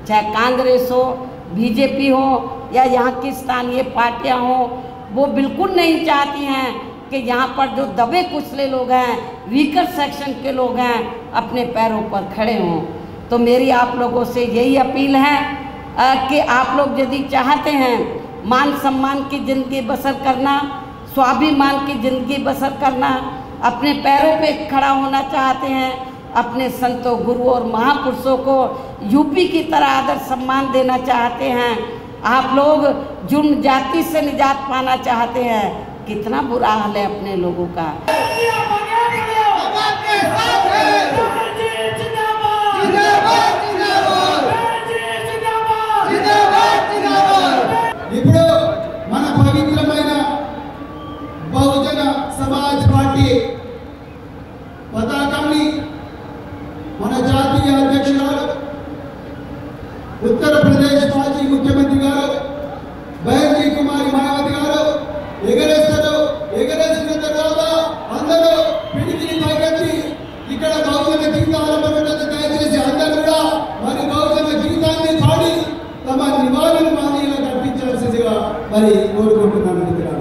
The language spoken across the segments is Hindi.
चाहे कांग्रेस हो, बीजेपी हो या यहाँ की स्थानीय पार्टियाँ हो, वो बिल्कुल नहीं चाहती हैं कि यहाँ पर जो दबे कुचले लोग हैं, वीकर सेक्शन के लोग हैं, अपने पैरों पर खड़े हों। तो मेरी आप लोगों से यही अपील है कि आप लोग यदि चाहते हैं मान सम्मान की ज़िंदगी बसर करना, स्वाभिमान की ज़िंदगी बसर करना, अपने पैरों पे खड़ा होना चाहते हैं, अपने संतों, गुरुओं और महापुरुषों को यूपी की तरह आदर सम्मान देना चाहते हैं, आप लोग जुर्म जाति से निजात पाना चाहते हैं, कितना बुरा हाल है अपने लोगों का। ఇప్పుడు మన పవిత్రమైన బహుజన సమాజ్ పార్టీ పతాకాన్ని మన జాతీయ అధ్యక్షురాలు, ఉత్తరప్రదేశ్ మాజీ ముఖ్యమంత్రి గారు బైర్జీ కుమారి మాయావతి గారు ఎగరేస్తారు. ఎగరేసిన తర్వాత అందరూ పిడికిని పైకెత్తి ఇక్కడ బహుజన గీతాల పర్యటన దయచేసి అందరూ కూడా మరి బహుజన గీతాన్ని పాడి తమ నివారణ మాదిరిగా కల్పించాల్సిందిగా మరి కోరుకుంటున్నాను మిత్రులారా.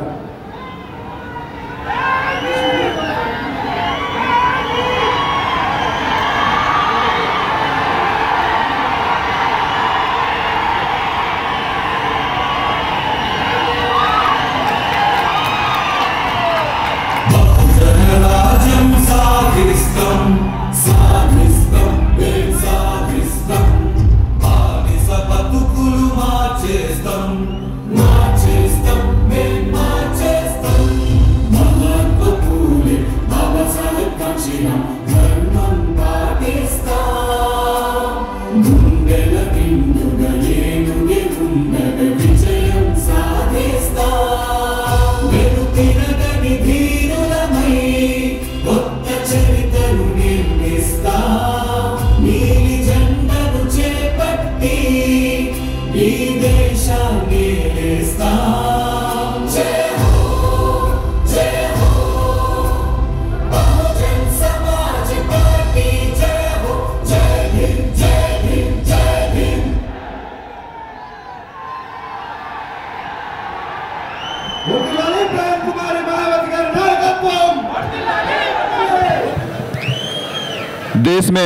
देश में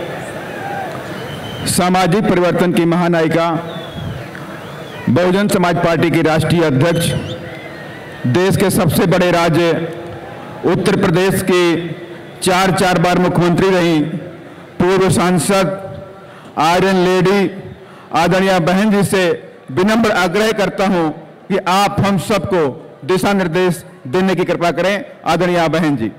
सामाजिक परिवर्तन की महानायिका, बहुजन समाज पार्टी की राष्ट्रीय अध्यक्ष, देश के सबसे बड़े राज्य उत्तर प्रदेश की चार बार मुख्यमंत्री रही, पूर्व सांसद, आयरन लेडी आदरणीय बहन जी से विनम्र आग्रह करता हूं कि आप हम सबको दिशा निर्देश देने की कृपा करें। आदरणीय बहन जी।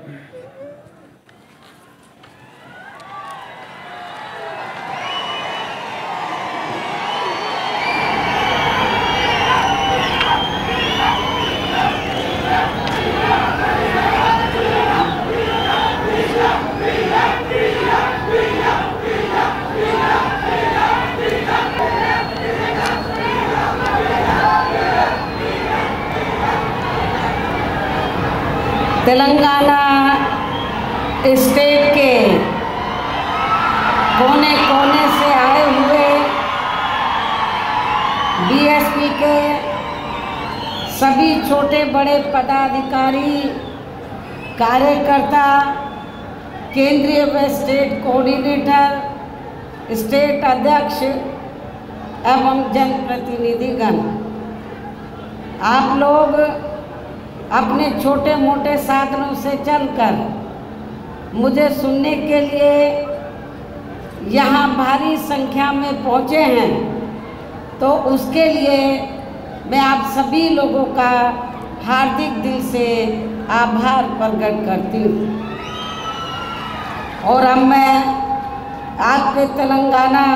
तेलंगाना स्टेट के कोने कोने से आए हुए बीएसपी के सभी छोटे बड़े पदाधिकारी, कार्यकर्ता, केंद्रीय व स्टेट कोऑर्डिनेटर, स्टेट अध्यक्ष एवं जनप्रतिनिधिगण, आप लोग अपने छोटे मोटे साधनों से चलकर मुझे सुनने के लिए यहाँ भारी संख्या में पहुँचे हैं, तो उसके लिए मैं आप सभी लोगों का हार्दिक दिल से आभार प्रकट करती हूँ। और अब मैं आपके तेलंगाना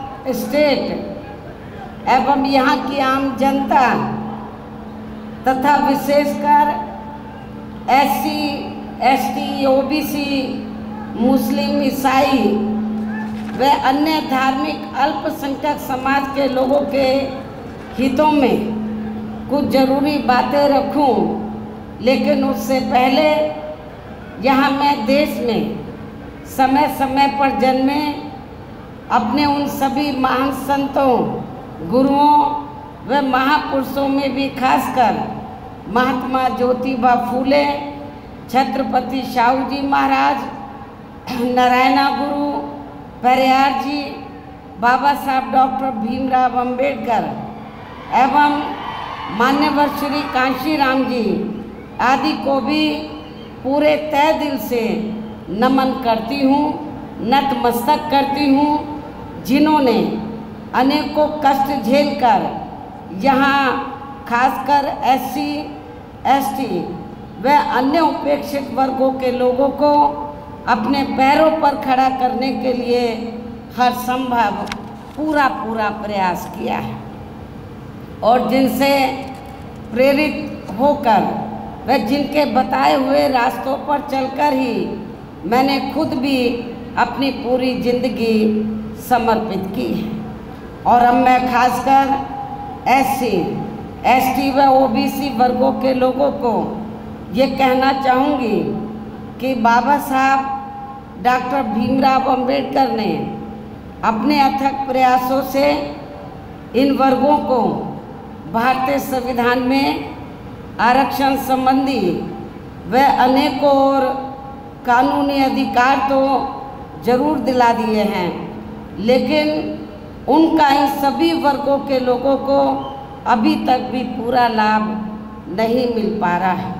स्टेट एवं यहाँ की आम जनता तथा विशेषकर SC, ST, OBC, मुस्लिम, ईसाई व अन्य धार्मिक अल्पसंख्यक समाज के लोगों के हितों में कुछ ज़रूरी बातें रखूं, लेकिन उससे पहले यहाँ मैं देश में समय समय पर जन्मे अपने उन सभी महान संतों, गुरुओं व महापुरुषों में भी खासकर महात्मा ज्योतिबा फूले, छत्रपति शाहू जी महाराज, नारायणा गुरु, पेरियार जी, बाबा साहब डॉक्टर भीमराव अंबेडकर एवं मान्यवर श्री कांशीराम जी आदि को भी पूरे तहे दिल से नमन करती हूँ, नतमस्तक करती हूँ, जिन्होंने अनेकों कष्ट झेलकर यहाँ खासकर SC, ST व अन्य उपेक्षित वर्गों के लोगों को अपने पैरों पर खड़ा करने के लिए हर संभव पूरा प्रयास किया है और जिनसे प्रेरित होकर व जिनके बताए हुए रास्तों पर चलकर ही मैंने खुद भी अपनी पूरी जिंदगी समर्पित की है। और अब मैं खासकर SC, ST व OBC वर्गों के लोगों को ये कहना चाहूँगी कि बाबा साहब डॉक्टर भीमराव अंबेडकर ने अपने अथक प्रयासों से इन वर्गों को भारतीय संविधान में आरक्षण संबंधी व अनेकों और कानूनी अधिकार तो जरूर दिला दिए हैं, लेकिन उनका इन सभी वर्गों के लोगों को अभी तक भी पूरा लाभ नहीं मिल पा रहा है,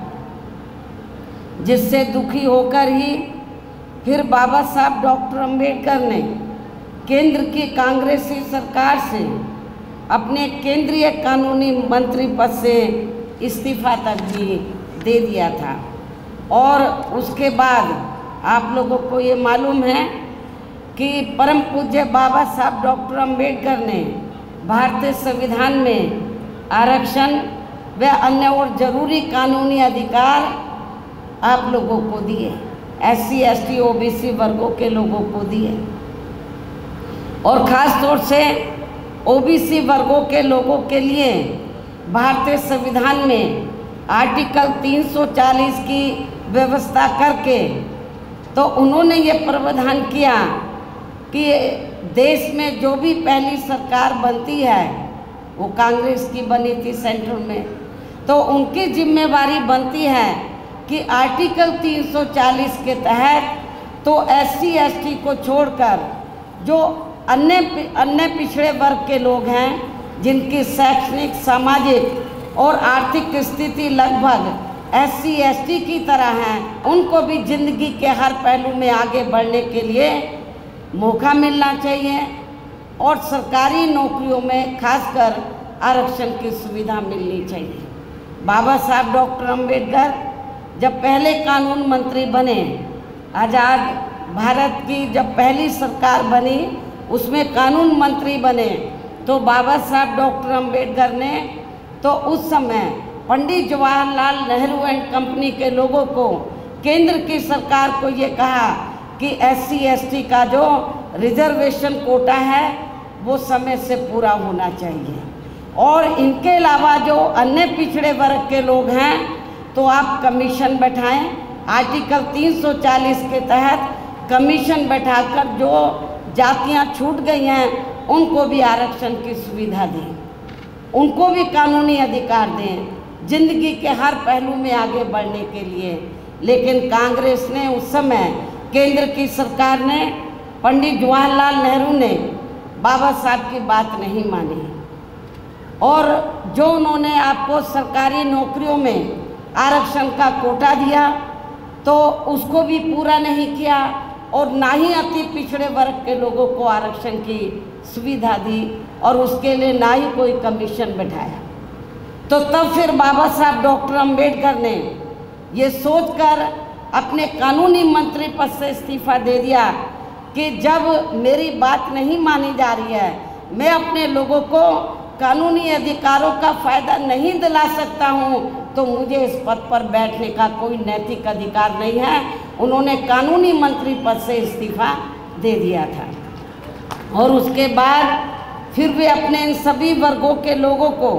जिससे दुखी होकर ही फिर बाबा साहब डॉक्टर अंबेडकर ने केंद्र की कांग्रेसी सरकार से अपने केंद्रीय कानूनी मंत्री पद से इस्तीफा तक भी दे दिया था। और उसके बाद आप लोगों को ये मालूम है कि परम पूज्य बाबा साहब डॉक्टर अंबेडकर ने भारतीय संविधान में आरक्षण व अन्य और जरूरी कानूनी अधिकार आप लोगों को दिए, SC, ST, OBC वर्गों के लोगों को दिए और ख़ास तौर से OBC वर्गों के लोगों के लिए भारतीय संविधान में आर्टिकल 340 की व्यवस्था करके तो उन्होंने ये प्रावधान किया कि देश में जो भी पहली सरकार बनती है वो कांग्रेस की बनी थी सेंट्रल में, तो उनकी जिम्मेवारी बनती है कि आर्टिकल 340 के तहत तो SC, ST को छोड़कर जो अन्य पिछड़े वर्ग के लोग हैं जिनकी शैक्षणिक, सामाजिक और आर्थिक स्थिति लगभग SC, ST की तरह हैं, उनको भी जिंदगी के हर पहलू में आगे बढ़ने के लिए मौका मिलना चाहिए और सरकारी नौकरियों में खासकर आरक्षण की सुविधा मिलनी चाहिए। बाबा साहब डॉक्टर अंबेडकर जब पहले कानून मंत्री बने, आज़ाद भारत की जब पहली सरकार बनी उसमें कानून मंत्री बने, तो बाबा साहब डॉक्टर अंबेडकर ने तो उस समय पंडित जवाहरलाल नेहरू एंड कंपनी के लोगों को, केंद्र की सरकार को ये कहा कि SC, ST का जो रिजर्वेशन कोटा है वो समय से पूरा होना चाहिए और इनके अलावा जो अन्य पिछड़े वर्ग के लोग हैं तो आप कमीशन बैठाएं, आर्टिकल 340 के तहत कमीशन बैठाकर जो जातियां छूट गई हैं उनको भी आरक्षण की सुविधा दें, उनको भी कानूनी अधिकार दें जिंदगी के हर पहलू में आगे बढ़ने के लिए। लेकिन कांग्रेस ने उस समय, केंद्र की सरकार ने, पंडित जवाहरलाल नेहरू ने बाबा साहब की बात नहीं मानी और जो उन्होंने आपको सरकारी नौकरियों में आरक्षण का कोटा दिया तो उसको भी पूरा नहीं किया और ना ही अति पिछड़े वर्ग के लोगों को आरक्षण की सुविधा दी और उसके लिए ना ही कोई कमीशन बैठाया। तो तब फिर बाबा साहब डॉक्टर अंबेडकर ने ये सोचकर अपने कानूनी मंत्री पद से इस्तीफा दे दिया कि जब मेरी बात नहीं मानी जा रही है, मैं अपने लोगों को कानूनी अधिकारों का फ़ायदा नहीं दिला सकता हूँ, तो मुझे इस पद पर बैठने का कोई नैतिक अधिकार नहीं है। उन्होंने कानूनी मंत्री पद से इस्तीफा दे दिया था और उसके बाद फिर भी अपने इन सभी वर्गों के लोगों को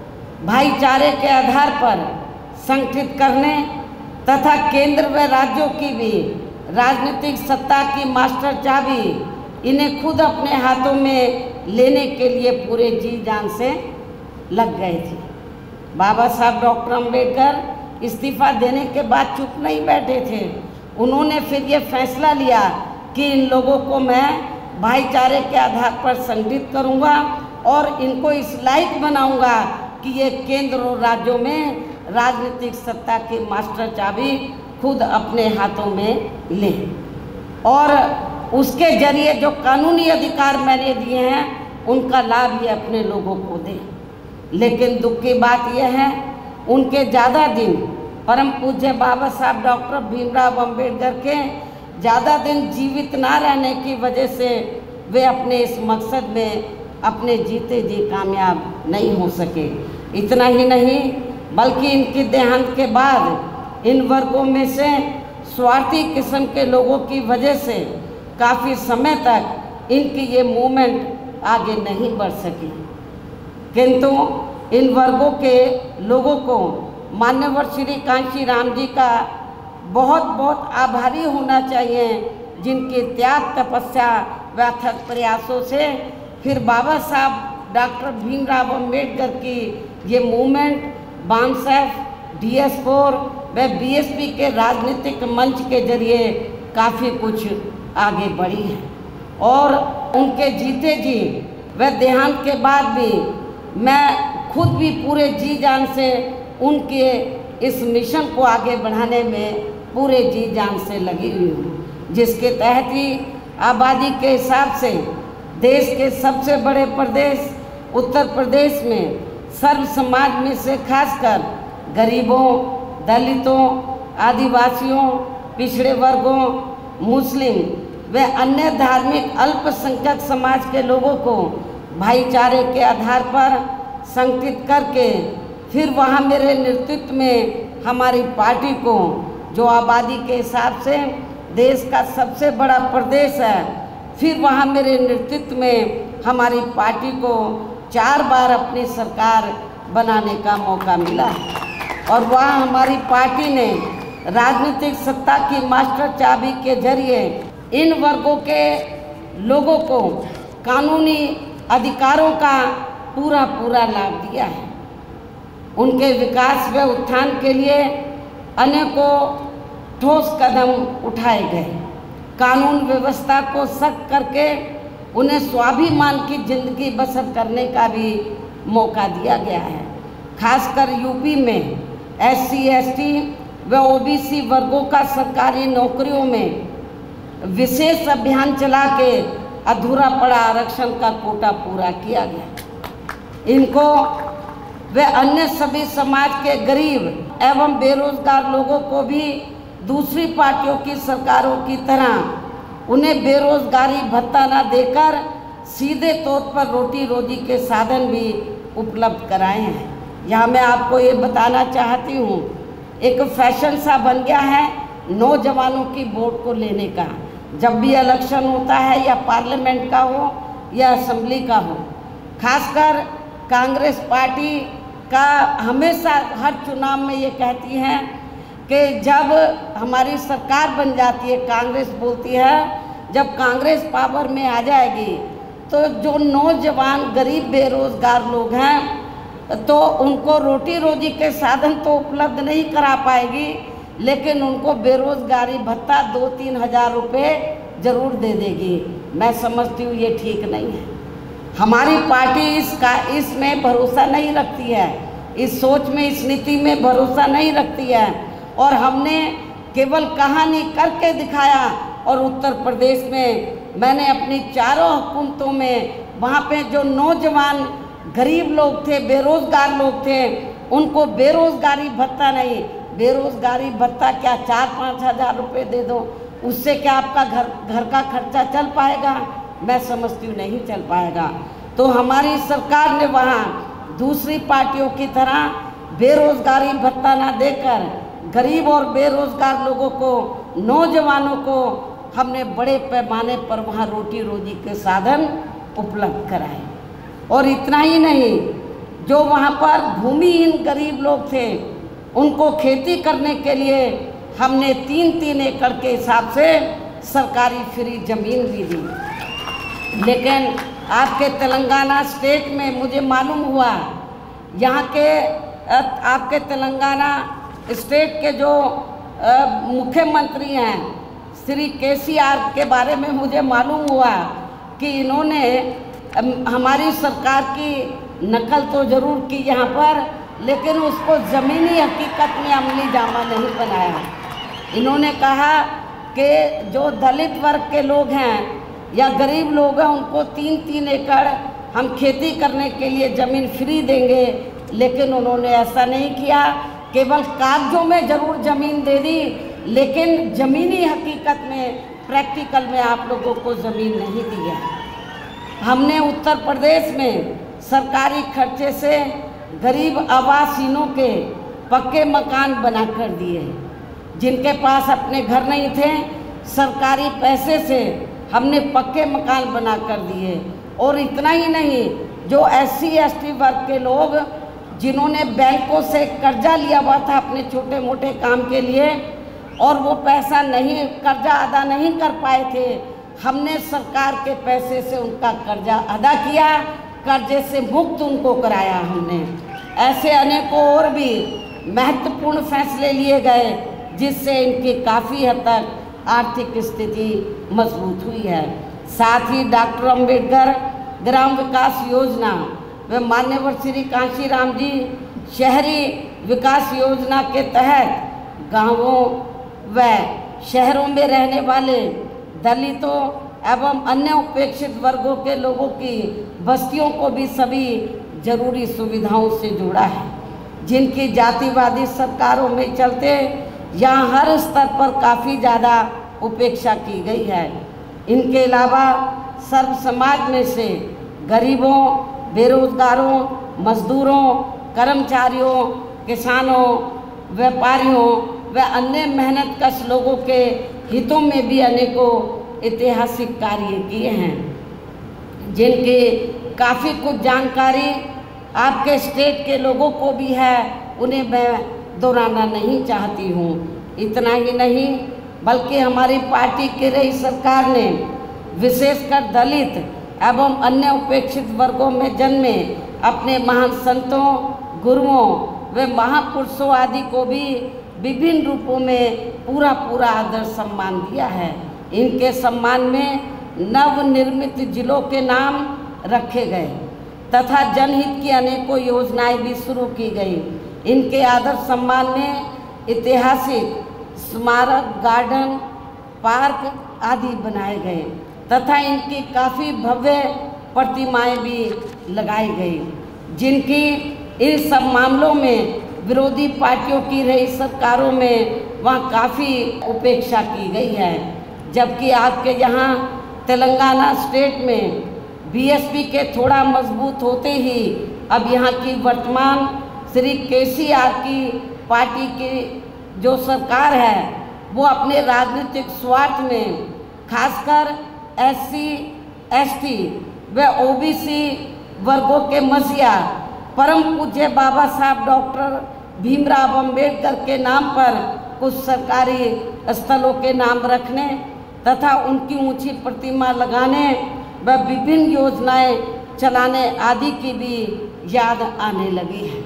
भाईचारे के आधार पर संगठित करने तथा केंद्र व राज्यों की भी राजनीतिक सत्ता की मास्टर चाबी इन्हें खुद अपने हाथों में लेने के लिए पूरे जी जान से लग गए थे। बाबा साहब डॉक्टर अम्बेडकर इस्तीफा देने के बाद चुप नहीं बैठे थे। उन्होंने फिर ये फैसला लिया कि इन लोगों को मैं भाईचारे के आधार पर संगठित करूँगा और इनको इस लायक बनाऊँगा कि ये केंद्र और राज्यों में राजनीतिक सत्ता की मास्टर चाबी खुद अपने हाथों में लें और उसके जरिए जो कानूनी अधिकार मैंने दिए हैं उनका लाभ ये अपने लोगों को दें। लेकिन दुख की बात यह है, उनके ज़्यादा दिन परम पूज्य बाबा साहब डॉक्टर भीमराव अंबेडकर के ज़्यादा दिन जीवित ना रहने की वजह से वे अपने इस मकसद में अपने जीते जी कामयाब नहीं हो सके। इतना ही नहीं बल्कि इनके देहांत के बाद इन वर्गों में से स्वार्थी किस्म के लोगों की वजह से काफ़ी समय तक इनकी ये मूवमेंट आगे नहीं बढ़ सकी। किंतु इन वर्गों के लोगों को मान्यवर श्री कांशी राम जी का बहुत बहुत आभारी होना चाहिए, जिनके त्याग तपस्या व अथक प्रयासों से फिर बाबा साहब डॉक्टर भीमराव अंबेडकर की ये मूवमेंट बामसेफ, DS4 व BSP के राजनीतिक मंच के जरिए काफ़ी कुछ आगे बढ़ी है और उनके जीते जी व देहांत के बाद भी मैं खुद भी पूरे जी जान से उनके इस मिशन को आगे बढ़ाने में पूरे जी जान से लगी हुई हूँ, जिसके तहत ही आबादी के हिसाब से देश के सबसे बड़े प्रदेश उत्तर प्रदेश में सर्व समाज में से खासकर गरीबों, दलितों, आदिवासियों, पिछड़े वर्गों, मुस्लिम व अन्य धार्मिक अल्पसंख्यक समाज के लोगों को भाईचारे के आधार पर संगठित करके फिर वहाँ मेरे नेतृत्व में हमारी पार्टी को, जो आबादी के हिसाब से देश का सबसे बड़ा प्रदेश है, फिर वहाँ मेरे नेतृत्व में हमारी पार्टी को 4 बार अपनी सरकार बनाने का मौका मिला और वहाँ हमारी पार्टी ने राजनीतिक सत्ता की मास्टर चाबी के जरिए इन वर्गों के लोगों को कानूनी अधिकारों का पूरा लाभ दिया है। उनके विकास व उत्थान के लिए अनेकों ठोस कदम उठाए गए। कानून व्यवस्था को सख्त करके उन्हें स्वाभिमान की जिंदगी बसर करने का भी मौका दिया गया है। खासकर यूपी में SC, ST व OBC वर्गों का सरकारी नौकरियों में विशेष अभियान चला के अधूरा पड़ा आरक्षण का कोटा पूरा किया गया। इनको व अन्य सभी समाज के गरीब एवं बेरोजगार लोगों को भी दूसरी पार्टियों की सरकारों की तरह उन्हें बेरोजगारी भत्ता न देकर सीधे तौर पर रोटी रोजी के साधन भी उपलब्ध कराए हैं। यहाँ मैं आपको ये बताना चाहती हूँ, एक फैशन सा बन गया है नौजवानों की वोट को लेने का। जब भी इलेक्शन होता है या पार्लियामेंट का हो या असेंबली का हो, खासकर कांग्रेस पार्टी का हमेशा हर चुनाव में ये कहती है कि जब हमारी सरकार बन जाती है, कांग्रेस बोलती है जब कांग्रेस पावर में आ जाएगी तो जो नौजवान गरीब बेरोजगार लोग हैं तो उनको रोटी रोजी के साधन तो उपलब्ध नहीं करा पाएगी, लेकिन उनको बेरोजगारी भत्ता 2-3 हज़ार रुपये ज़रूर दे देगी। मैं समझती हूँ ये ठीक नहीं है। हमारी पार्टी इसमें भरोसा नहीं रखती है, इस सोच में, इस नीति में भरोसा नहीं रखती है और हमने केवल कहानी करके दिखाया। और उत्तर प्रदेश में मैंने अपनी 4 हुकूमतों में वहाँ पे जो नौजवान गरीब लोग थे, बेरोज़गार लोग थे, उनको बेरोज़गारी भत्ता नहीं, बेरोज़गारी भत्ता क्या 4-5 हज़ार रुपये दे दो, उससे क्या आपका घर का खर्चा चल पाएगा? मैं समझती हूँ नहीं चल पाएगा। तो हमारी सरकार ने वहाँ दूसरी पार्टियों की तरह बेरोज़गारी भत्ता ना देकर गरीब और बेरोज़गार लोगों को, नौजवानों को हमने बड़े पैमाने पर वहाँ रोटी रोजी के साधन उपलब्ध कराए। और इतना ही नहीं, जो वहाँ पर भूमिहीन गरीब लोग थे उनको खेती करने के लिए हमने 3-3 एकड़ के हिसाब से सरकारी फ्री ज़मीन भी दी। लेकिन आपके तेलंगाना स्टेट में मुझे मालूम हुआ, यहाँ के आपके तेलंगाना स्टेट के जो मुख्यमंत्री हैं श्री केसीआर के बारे में मुझे मालूम हुआ कि इन्होंने हमारी सरकार की नकल तो ज़रूर की यहाँ पर, लेकिन उसको ज़मीनी हकीकत में अमली जामा नहीं बनाया। इन्होंने कहा कि जो दलित वर्ग के लोग हैं या गरीब लोग हैं उनको 3-3 एकड़ हम खेती करने के लिए ज़मीन फ्री देंगे, लेकिन उन्होंने ऐसा नहीं किया। केवल कागजों में ज़रूर ज़मीन दे दी, लेकिन ज़मीनी हकीकत में प्रैक्टिकल में आप लोगों को ज़मीन नहीं दी है। हमने उत्तर प्रदेश में सरकारी खर्चे से गरीब आवासीनों के पक्के मकान बना कर दिए। जिनके पास अपने घर नहीं थे, सरकारी पैसे से हमने पक्के मकान बना कर दिए। और इतना ही नहीं, जो SC ST वर्ग के लोग जिन्होंने बैंकों से कर्जा लिया हुआ था अपने छोटे मोटे काम के लिए और वो पैसा नहीं, कर्जा अदा नहीं कर पाए थे, हमने सरकार के पैसे से उनका कर्जा अदा किया, कर्जे से मुक्त उनको कराया हमने। ऐसे अनेकों और भी महत्वपूर्ण फैसले लिए गए जिससे इनकी काफ़ी हद तक आर्थिक स्थिति मजबूत हुई है। साथ ही डॉक्टर अंबेडकर ग्राम विकास योजना व मान्यवर श्री कांशीराम जी शहरी विकास योजना के तहत गांवों व शहरों में रहने वाले दलितों एवं अन्य उपेक्षित वर्गों के लोगों की बस्तियों को भी सभी जरूरी सुविधाओं से जोड़ा है, जिनकी जातिवादी सरकारों में चलते यहाँ हर स्तर पर काफ़ी ज़्यादा उपेक्षा की गई है। इनके अलावा सर्व समाज में से गरीबों, बेरोजगारों, मजदूरों, कर्मचारियों, किसानों, व्यापारियों व अन्य मेहनतकश लोगों के हितों में भी अनेकों ऐतिहासिक कार्य किए हैं, जिनकी काफ़ी कुछ जानकारी आपके स्टेट के लोगों को भी है, उन्हें मैं दोहराना नहीं चाहती हूँ। इतना ही नहीं, बल्कि हमारी पार्टी की रही सरकार ने विशेषकर दलित एवं अन्य उपेक्षित वर्गों में जन्मे अपने महान संतों, गुरुओं व महापुरुषों आदि को भी विभिन्न रूपों में पूरा आदर सम्मान दिया है। इनके सम्मान में नवनिर्मित जिलों के नाम रखे गए तथा जनहित की अनेकों योजनाएं भी शुरू की गई। इनके आदर सम्मान में ऐतिहासिक स्मारक, गार्डन, पार्क आदि बनाए गए तथा इनकी काफ़ी भव्य प्रतिमाएं भी लगाई गई, जिनकी इन सब मामलों में विरोधी पार्टियों की रही सरकारों में वहाँ काफ़ी उपेक्षा की गई है। जबकि आपके यहाँ तेलंगाना स्टेट में BSP के थोड़ा मजबूत होते ही अब यहाँ की वर्तमान श्री केसीआर की पार्टी की जो सरकार है वो अपने राजनीतिक स्वार्थ में खासकर SC ST व OBC वर्गों के मसीहा परम पूज्य बाबा साहब डॉक्टर भीमराव अंबेडकर के नाम पर कुछ सरकारी स्थलों के नाम रखने तथा उनकी ऊंची प्रतिमा लगाने व विभिन्न योजनाएं चलाने आदि की भी याद आने लगी है,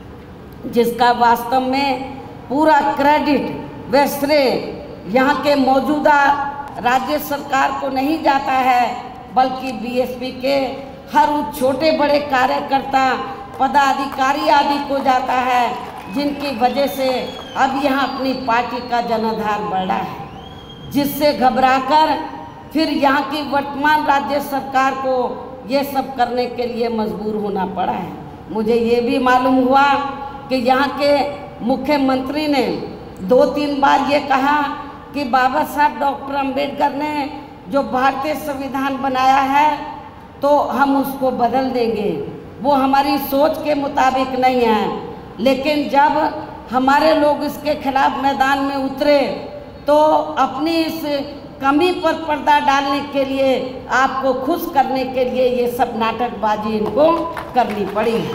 जिसका वास्तव में पूरा क्रेडिट व श्रेय यहाँ के मौजूदा राज्य सरकार को नहीं जाता है, बल्कि BSP के हर उस छोटे बड़े कार्यकर्ता, पदाधिकारी आदि को जाता है, जिनकी वजह से अब यहाँ अपनी पार्टी का जनाधार बढ़ा है, जिससे घबराकर फिर यहाँ की वर्तमान राज्य सरकार को ये सब करने के लिए मजबूर होना पड़ा है। मुझे ये भी मालूम हुआ कि यहाँ के मुख्यमंत्री ने 2-3 बार ये कहा कि बाबा साहब डॉक्टर अंबेडकर ने जो भारतीय संविधान बनाया है तो हम उसको बदल देंगे, वो हमारी सोच के मुताबिक नहीं है। लेकिन जब हमारे लोग इसके खिलाफ मैदान में उतरे तो अपनी इस कमी पर पर्दा डालने के लिए, आपको खुश करने के लिए ये सब नाटकबाजी इनको करनी पड़ी है।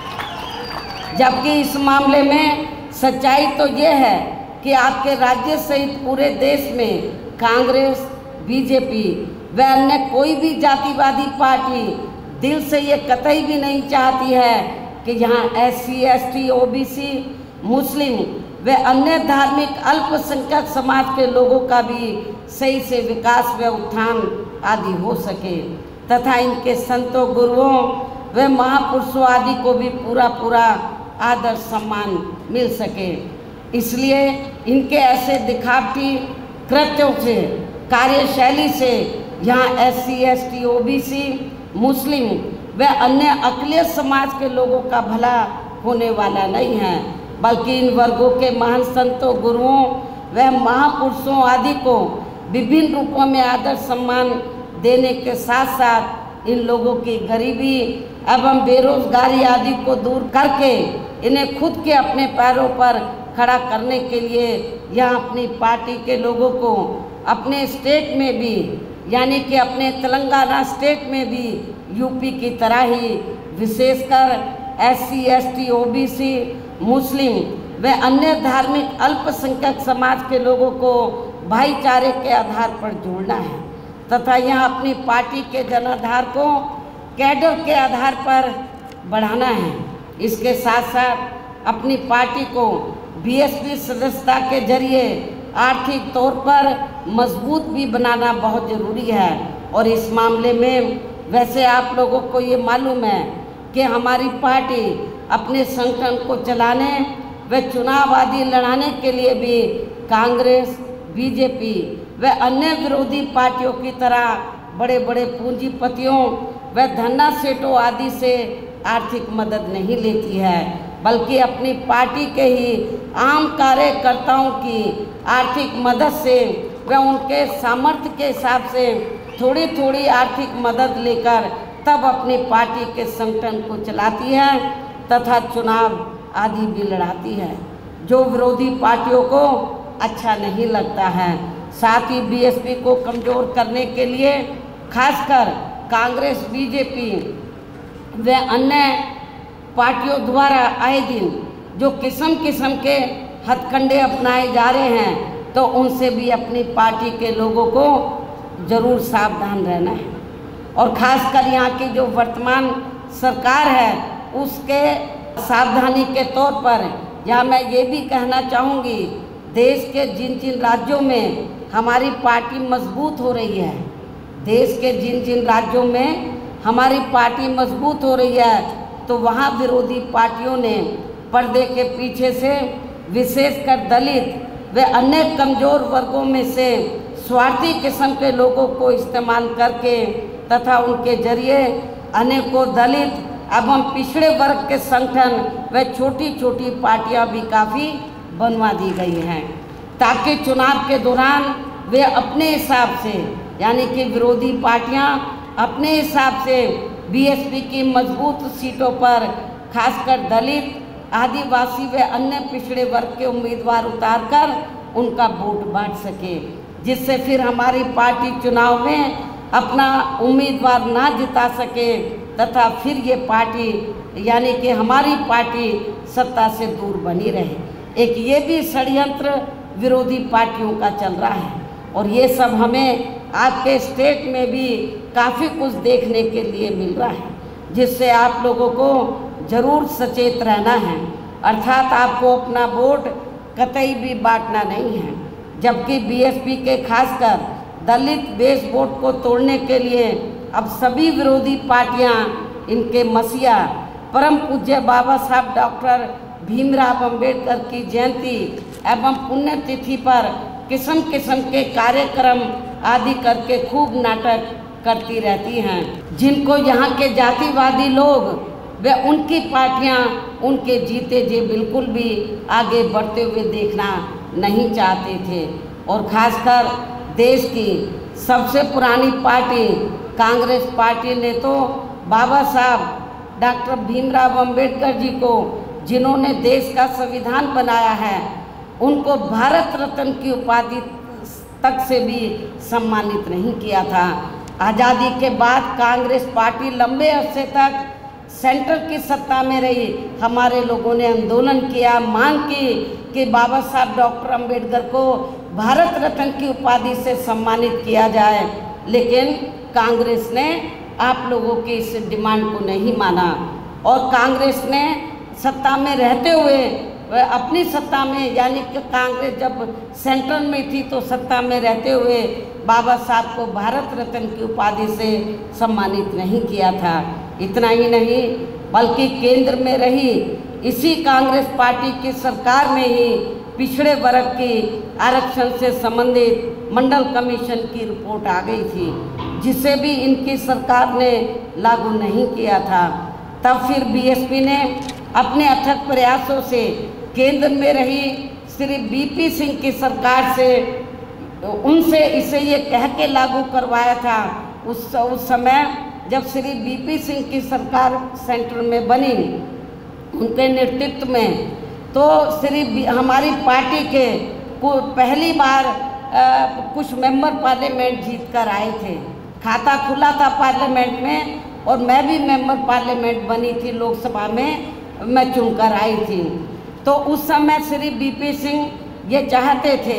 जबकि इस मामले में सच्चाई तो ये है कि आपके राज्य सहित पूरे देश में कांग्रेस, BJP व अन्य कोई भी जातिवादी पार्टी दिल से ये कतई भी नहीं चाहती है कि यहाँ SC, ST, OBC, मुस्लिम व अन्य धार्मिक अल्पसंख्यक समाज के लोगों का भी सही से विकास व उत्थान आदि हो सके तथा इनके संतों, गुरुओं व महापुरुषों आदि को भी पूरा आदर सम्मान मिल सके। इसलिए इनके ऐसे दिखावटी कृत्यों से, कार्यशैली से यहाँ SC, ST, OBC, मुस्लिम व अन्य अक़लियत समाज के लोगों का भला होने वाला नहीं है, बल्कि इन वर्गों के महान संतों, गुरुओं व महापुरुषों आदि को विभिन्न रूपों में आदर सम्मान देने के साथ साथ इन लोगों की गरीबी एवं बेरोजगारी आदि को दूर करके इन्हें खुद के अपने पैरों पर खड़ा करने के लिए यहाँ अपनी पार्टी के लोगों को अपने स्टेट में भी, यानी कि अपने तेलंगाना स्टेट में भी यूपी की तरह ही विशेषकर SC, ST, OBC, मुस्लिम व अन्य धार्मिक अल्पसंख्यक समाज के लोगों को भाईचारे के आधार पर जोड़ना है तथा यहाँ अपनी पार्टी के जनाधार को कैडर के आधार पर बढ़ाना है। इसके साथ साथ अपनी पार्टी को BSP सदस्यता के जरिए आर्थिक तौर पर मजबूत भी बनाना बहुत ज़रूरी है। और इस मामले में वैसे आप लोगों को ये मालूम है कि हमारी पार्टी अपने संगठन को चलाने व चुनाव आदि लड़ाने के लिए भी कांग्रेस, BJP व अन्य विरोधी पार्टियों की तरह बड़े बड़े पूंजीपतियों व धन्ना सेठों आदि से आर्थिक मदद नहीं लेती है, बल्कि अपनी पार्टी के ही आम कार्यकर्ताओं की आर्थिक मदद से व उनके सामर्थ्य के हिसाब से थोड़ी थोड़ी आर्थिक मदद लेकर तब अपनी पार्टी के संगठन को चलाती है तथा चुनाव आदि भी लड़ाती है, जो विरोधी पार्टियों को अच्छा नहीं लगता है। साथ ही BSP को कमज़ोर करने के लिए खासकर कांग्रेस, BJP व अन्य पार्टियों द्वारा आए दिन जो किस्म किस्म के हथकंडे अपनाए जा रहे हैं, तो उनसे भी अपनी पार्टी के लोगों को ज़रूर सावधान रहना है। और ख़ासकर यहाँ की जो वर्तमान सरकार है उसके सावधानी के तौर पर यहाँ मैं ये भी कहना चाहूँगी, देश के जिन जिन राज्यों में हमारी पार्टी मजबूत हो रही है, देश के जिन जिन राज्यों में हमारी पार्टी मजबूत हो रही है, तो वहाँ विरोधी पार्टियों ने पर्दे के पीछे से विशेषकर दलित व अन्य कमज़ोर वर्गों में से स्वार्थी किस्म के लोगों को इस्तेमाल करके तथा उनके जरिए अनेकों दलित एवं पिछड़े वर्ग के संगठन व छोटी छोटी पार्टियां भी काफ़ी बनवा दी गई हैं, ताकि चुनाव के दौरान वे अपने हिसाब से, यानी कि विरोधी पार्टियां अपने हिसाब से BSP की मजबूत सीटों पर खासकर दलित, आदिवासी व अन्य पिछड़े वर्ग के उम्मीदवार उतारकर उनका वोट बांट सके, जिससे फिर हमारी पार्टी चुनाव में अपना उम्मीदवार ना जिता सके तथा फिर ये पार्टी, यानी कि हमारी पार्टी सत्ता से दूर बनी रहे। एक ये भी षड्यंत्र विरोधी पार्टियों का चल रहा है और ये सब हमें आपके स्टेट में भी काफ़ी कुछ देखने के लिए मिल रहा है, जिससे आप लोगों को ज़रूर सचेत रहना है। अर्थात आपको अपना वोट कतई भी बांटना नहीं है, जबकि BSP के खासकर दलित बेस वोट को तोड़ने के लिए अब सभी विरोधी पार्टियां इनके मसीहा परम पूज्य बाबा साहब डॉक्टर भीमराव अंबेडकर की जयंती एवं पुण्यतिथि पर किस्म किस्म के कार्यक्रम आदि करके खूब नाटक करती रहती हैं, जिनको यहाँ के जातिवादी लोग व उनकी पार्टियाँ उनके जीते जी बिल्कुल भी आगे बढ़ते हुए देखना नहीं चाहते थे। और ख़ासकर देश की सबसे पुरानी पार्टी कांग्रेस पार्टी ने तो बाबा साहब डॉक्टर भीमराव अंबेडकर जी को, जिन्होंने देश का संविधान बनाया है, उनको भारत रत्न की उपाधि तक से भी सम्मानित नहीं किया था। आज़ादी के बाद कांग्रेस पार्टी लंबे अरसे तक सेंटर की सत्ता में रही। हमारे लोगों ने आंदोलन किया, मांग की कि बाबा साहब डॉक्टर अंबेडकर को भारत रत्न की उपाधि से सम्मानित किया जाए, लेकिन कांग्रेस ने आप लोगों की इस डिमांड को नहीं माना और कांग्रेस ने सत्ता में रहते हुए अपनी सत्ता में, यानी कि कांग्रेस जब सेंट्रल में थी तो सत्ता में रहते हुए बाबा साहब को भारत रत्न की उपाधि से सम्मानित नहीं किया था। इतना ही नहीं बल्कि केंद्र में रही इसी कांग्रेस पार्टी की सरकार में ही पिछड़े वर्ग की आरक्षण से संबंधित मंडल कमीशन की रिपोर्ट आ गई थी, जिसे भी इनकी सरकार ने लागू नहीं किया था। तब फिर बीएसपी ने अपने अथक प्रयासों से केंद्र में रही श्री बीपी सिंह की सरकार से उनसे इसे ये कह के लागू करवाया था उस समय जब श्री बीपी सिंह की सरकार सेंटर में बनी, उनके नेतृत्व में, तो हमारी पार्टी के पहली बार कुछ मेंबर पार्लियामेंट जीत कर आए थे। खाता खुला था पार्लियामेंट में और मैं भी मेंबर पार्लियामेंट बनी थी, लोकसभा में मैं चुनकर आई थी। तो उस समय श्री बीपी सिंह ये चाहते थे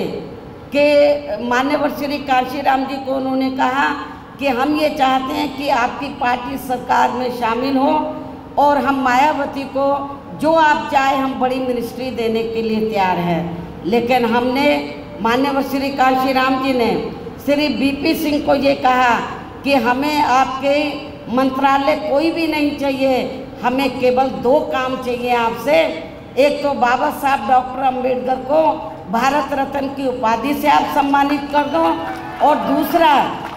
कि मान्यवर श्री कांशीराम जी को उन्होंने कहा कि हम ये चाहते हैं कि आपकी पार्टी सरकार में शामिल हो और हम मायावती को जो आप चाहे हम बड़ी मिनिस्ट्री देने के लिए तैयार हैं। लेकिन हमने माननीय श्री कांशीराम जी ने श्री बीपी सिंह को ये कहा कि हमें आपके मंत्रालय कोई भी नहीं चाहिए, हमें केवल 2 काम चाहिए आपसे। एक तो बाबा साहब डॉक्टर अंबेडकर को भारत रत्न की उपाधि से आप सम्मानित कर दो और दूसरा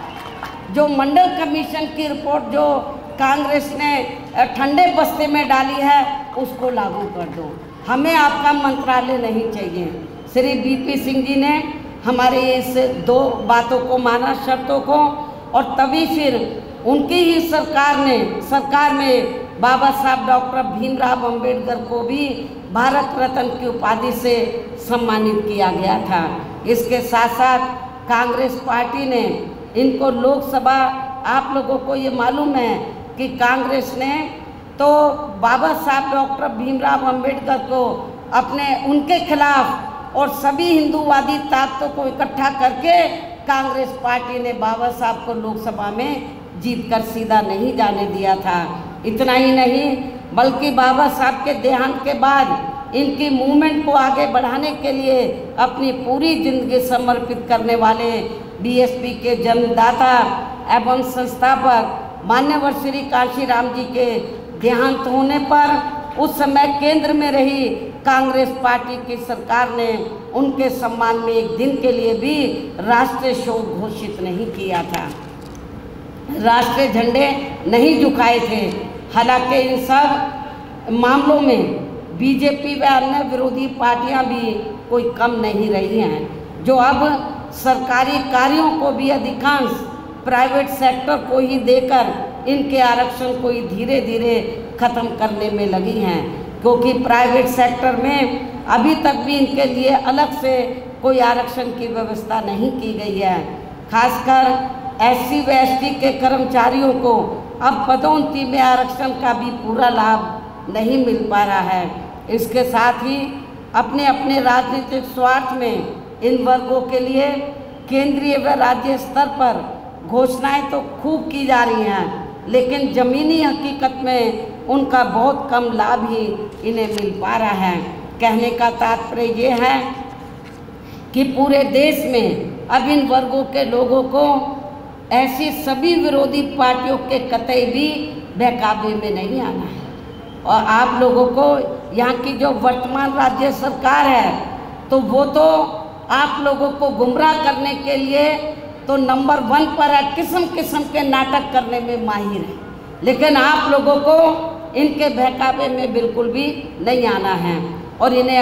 जो मंडल कमीशन की रिपोर्ट जो कांग्रेस ने ठंडे बस्ते में डाली है उसको लागू कर दो, हमें आपका मंत्रालय नहीं चाहिए। श्री बीपी सिंह जी ने हमारे इस 2 बातों को माना, शर्तों को, और तभी फिर उनकी ही सरकार में बाबा साहब डॉक्टर भीमराव अंबेडकर को भी भारत रत्न की उपाधि से सम्मानित किया गया था। इसके साथ साथ कांग्रेस पार्टी ने इनको लोकसभा, आप लोगों को ये मालूम है कि कांग्रेस ने तो बाबा साहब डॉक्टर भीमराव अंबेडकर को उनके खिलाफ और सभी हिंदूवादी ताकतों को इकट्ठा करके कांग्रेस पार्टी ने बाबा साहब को लोकसभा में जीतकर सीधा नहीं जाने दिया था। इतना ही नहीं बल्कि बाबा साहब के देहांत के बाद इनकी मूवमेंट को आगे बढ़ाने के लिए अपनी पूरी जिंदगी समर्पित करने वाले बीएसपी के जन्मदाता एवं संस्थापक मान्यवर श्री कांशीराम जी के देहांत होने पर उस समय केंद्र में रही कांग्रेस पार्टी की सरकार ने उनके सम्मान में एक दिन के लिए भी राष्ट्रीय शोक घोषित नहीं किया था, राष्ट्रीय झंडे नहीं झुकाए थे। हालांकि इन सब मामलों में बीजेपी व अन्य विरोधी पार्टियां भी कोई कम नहीं रही हैं, जो अब सरकारी कार्यों को भी अधिकांश प्राइवेट सेक्टर को ही देकर इनके आरक्षण को ही धीरे धीरे ख़त्म करने में लगी हैं, क्योंकि प्राइवेट सेक्टर में अभी तक भी इनके लिए अलग से कोई आरक्षण की व्यवस्था नहीं की गई है। खासकर SC व ST के कर्मचारियों को अब पदोन्नति में आरक्षण का भी पूरा लाभ नहीं मिल पा रहा है। इसके साथ ही अपने अपने राजनीतिक स्वार्थ में इन वर्गों के लिए केंद्रीय व राज्य स्तर पर घोषणाएं तो खूब की जा रही हैं, लेकिन ज़मीनी हकीकत में उनका बहुत कम लाभ ही इन्हें मिल पा रहा है। कहने का तात्पर्य ये है कि पूरे देश में अब इन वर्गों के लोगों को ऐसी सभी विरोधी पार्टियों के कतई भी बहकावे में नहीं आना है। और आप लोगों को यहाँ की जो वर्तमान राज्य सरकार है तो वो तो आप लोगों को गुमराह करने के लिए तो नंबर 1 पर है, किस्म किस्म के नाटक करने में माहिर है, लेकिन आप लोगों को इनके बहकावे में बिल्कुल भी नहीं आना है। और इन्हें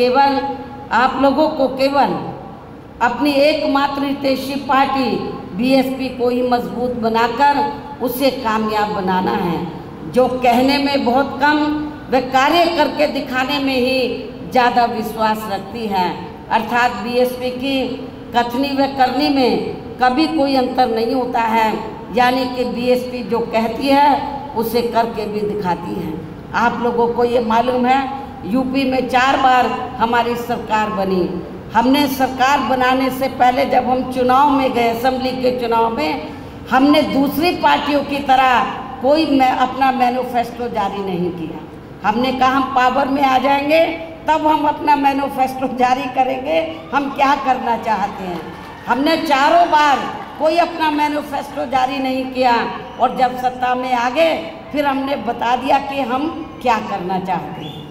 आप लोगों को केवल अपनी एकमात्र हितैषी पार्टी बीएसपी को ही मजबूत बनाकर उसे कामयाब बनाना है, जो कहने में बहुत कम व कार्य करके दिखाने में ही ज़्यादा विश्वास रखती है। अर्थात बीएसपी की कथनी व करनी में कभी कोई अंतर नहीं होता है, यानी कि बीएसपी जो कहती है उसे करके भी दिखाती है। आप लोगों को ये मालूम है यूपी में 4 बार हमारी सरकार बनी, हमने सरकार बनाने से पहले जब हम चुनाव में गए, असेंबली के चुनाव में, हमने दूसरी पार्टियों की तरह कोई अपना मैनिफेस्टो जारी नहीं किया। हमने कहा हम पावर में आ जाएंगे तब हम अपना मैनिफेस्टो जारी करेंगे, हम क्या करना चाहते हैं। हमने चारों बार कोई अपना मैनिफेस्टो जारी नहीं किया और जब सत्ता में आ गए फिर हमने बता दिया कि हम क्या करना चाहते हैं।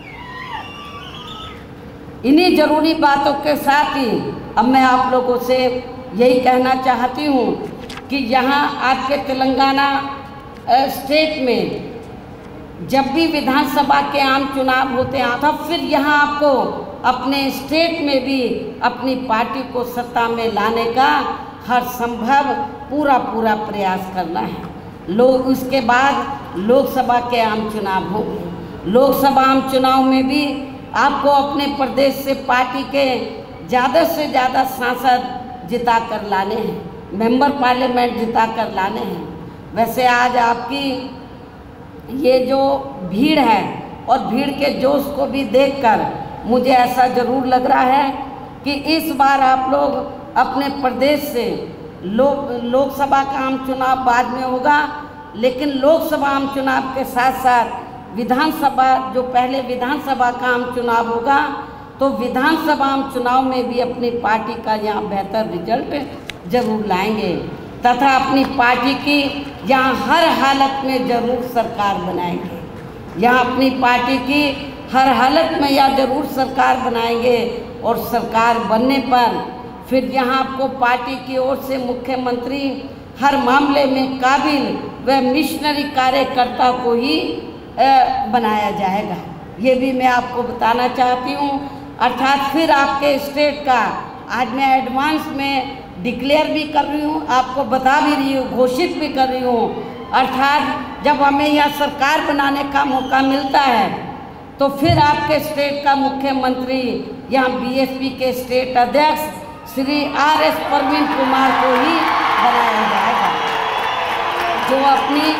इन्हीं ज़रूरी बातों के साथ ही अब मैं आप लोगों से यही कहना चाहती हूँ कि यहाँ आपके तेलंगाना स्टेट में जब भी विधानसभा के आम चुनाव होते हैं तब फिर यहाँ आपको अपने स्टेट में भी अपनी पार्टी को सत्ता में लाने का हर संभव पूरा प्रयास करना है। उसके बाद लोकसभा के आम चुनाव होंगे। लोकसभा आम चुनाव में भी आपको अपने प्रदेश से पार्टी के ज़्यादा से ज़्यादा सांसद जिता कर लाने हैं, मेंबर पार्लियामेंट जिता कर लाने हैं। वैसे आज आपकी ये जो भीड़ है और भीड़ के जोश को भी देखकर मुझे ऐसा ज़रूर लग रहा है कि इस बार आप लोग अपने प्रदेश से लोकसभा का आम चुनाव बाद में होगा, लेकिन लोकसभा आम चुनाव के साथ साथ विधानसभा जो पहले विधानसभा का आम चुनाव होगा तो विधानसभा आम चुनाव में भी अपनी पार्टी का यहाँ बेहतर रिजल्ट जरूर लाएंगे तथा अपनी पार्टी की यहाँ हर हालत में ज़रूर सरकार बनाएंगे। यहाँ अपनी पार्टी की हर हालत में यह ज़रूर सरकार बनाएंगे और सरकार बनने पर फिर यहाँ आपको पार्टी की ओर से मुख्यमंत्री हर मामले में काबिल व मिशनरी कार्यकर्ता को ही बनाया जाएगा। ये भी मैं आपको बताना चाहती हूँ। अर्थात फिर आपके स्टेट का आज मैं एडवांस में डिक्लेयर भी कर रही हूँ, आपको बता भी रही हूँ, घोषित भी कर रही हूँ। अर्थात जब हमें यह सरकार बनाने का मौका मिलता है तो फिर आपके स्टेट का मुख्यमंत्री यहाँ बीएसपी के स्टेट अध्यक्ष श्री आर.एस. प्रवीण कुमार को ही बनाया जाएगा, जो अपनी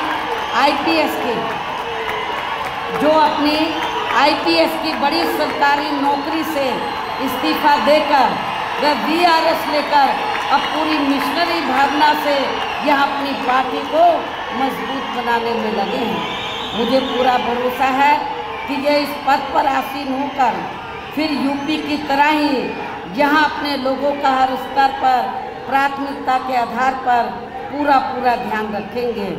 आईपीएस की बड़ी सरकारी नौकरी से इस्तीफा देकर वह वीआरएस लेकर अब पूरी मिशनरी भावना से यह अपनी पार्टी को मजबूत बनाने में लगे हैं। मुझे पूरा भरोसा है कि ये इस पद पर आसीन होकर फिर यूपी की तरह ही यहाँ अपने लोगों का हर स्तर पर प्राथमिकता के आधार पर पूरा ध्यान रखेंगे।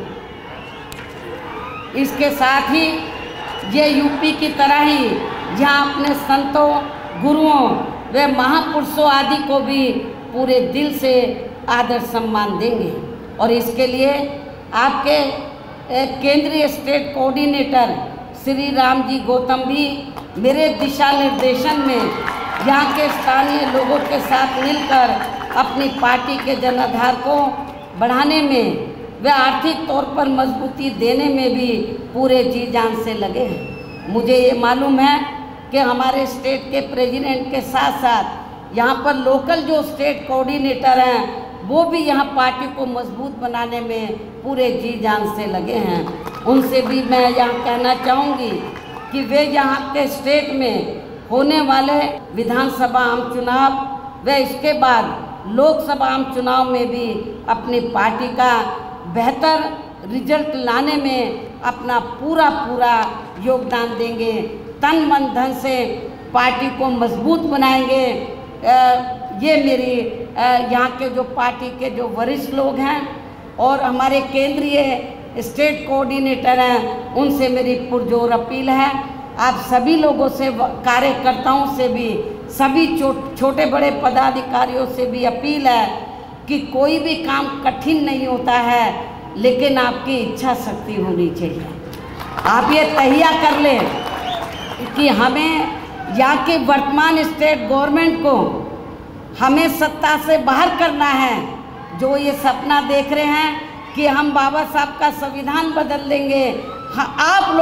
इसके साथ ही ये यूपी की तरह ही यहाँ अपने संतों, गुरुओं व महापुरुषों आदि को भी पूरे दिल से आदर सम्मान देंगे और इसके लिए आपके केंद्रीय स्टेट कोऑर्डिनेटर श्री राम जी गौतम भी मेरे दिशा निर्देशन में यहाँ के स्थानीय लोगों के साथ मिलकर अपनी पार्टी के जनाधार को बढ़ाने में व आर्थिक तौर पर मजबूती देने में भी पूरे जी जान से लगे हैं। मुझे ये मालूम है कि हमारे स्टेट के प्रेसिडेंट के साथ साथ यहाँ पर लोकल जो स्टेट कोऑर्डिनेटर हैं वो भी यहाँ पार्टी को मजबूत बनाने में पूरे जी जान से लगे हैं। उनसे भी मैं यहाँ कहना चाहूँगी कि वे यहाँ के स्टेट में होने वाले विधानसभा आम चुनाव व इसके बाद लोकसभा आम चुनाव में भी अपनी पार्टी का बेहतर रिजल्ट लाने में अपना पूरा योगदान देंगे, तन मन धन से पार्टी को मजबूत बनाएंगे। ये मेरी यहाँ के जो पार्टी के जो वरिष्ठ लोग हैं और हमारे केंद्रीय स्टेट कोऑर्डिनेटर हैं उनसे मेरी पुरजोर अपील है। आप सभी लोगों से, कार्यकर्ताओं से भी, सभी छोटे बड़े पदाधिकारियों से भी अपील है कि कोई भी काम कठिन नहीं होता है, लेकिन आपकी इच्छा शक्ति होनी चाहिए। आप ये तहिया कर लें कि हमें यहाँ के वर्तमान स्टेट गवर्नमेंट को हमें सत्ता से बाहर करना है। जो ये सपना देख रहे हैं कि हम बाबा साहब का संविधान बदल देंगे, आप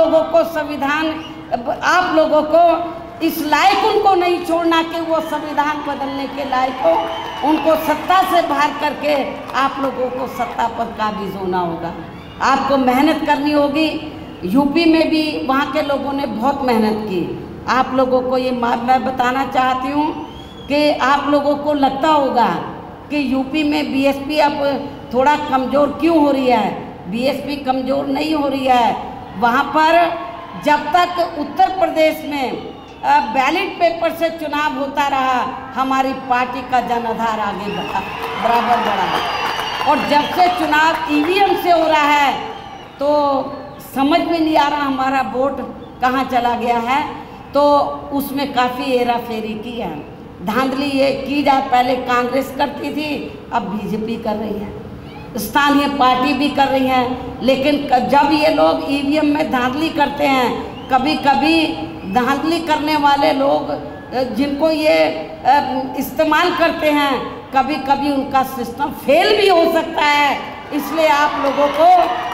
लोगों को इस लायक उनको नहीं छोड़ना कि वो संविधान बदलने के लायक हो। उनको सत्ता से बाहर करके आप लोगों को सत्ता पर काबिज होना होगा। आपको मेहनत करनी होगी। यूपी में भी वहाँ के लोगों ने बहुत मेहनत की। आप लोगों को ये मैं बताना चाहती हूँ कि आप लोगों को लगता होगा कि यूपी में बीएसपी अब थोड़ा कमज़ोर क्यों हो रही है। बीएसपी कमज़ोर नहीं हो रही है, वहाँ पर जब तक उत्तर प्रदेश में बैलेट पेपर से चुनाव होता रहा, हमारी पार्टी का जनाधार आगे बराबर बढ़ा। और जब से चुनाव ईवीएम से हो रहा है तो समझ में नहीं आ रहा हमारा वोट कहाँ चला गया है। तो उसमें काफ़ी हेरा फेरी की है, धांधली ये की जाए। पहले कांग्रेस करती थी, अब बीजेपी कर रही है, स्थानीय पार्टी भी कर रही है। लेकिन जब ये लोग ईवीएम में धांधली करते हैं, कभी कभी धांधली करने वाले लोग जिनको ये इस्तेमाल करते हैं, कभी कभी उनका सिस्टम फेल भी हो सकता है। इसलिए आप लोगों को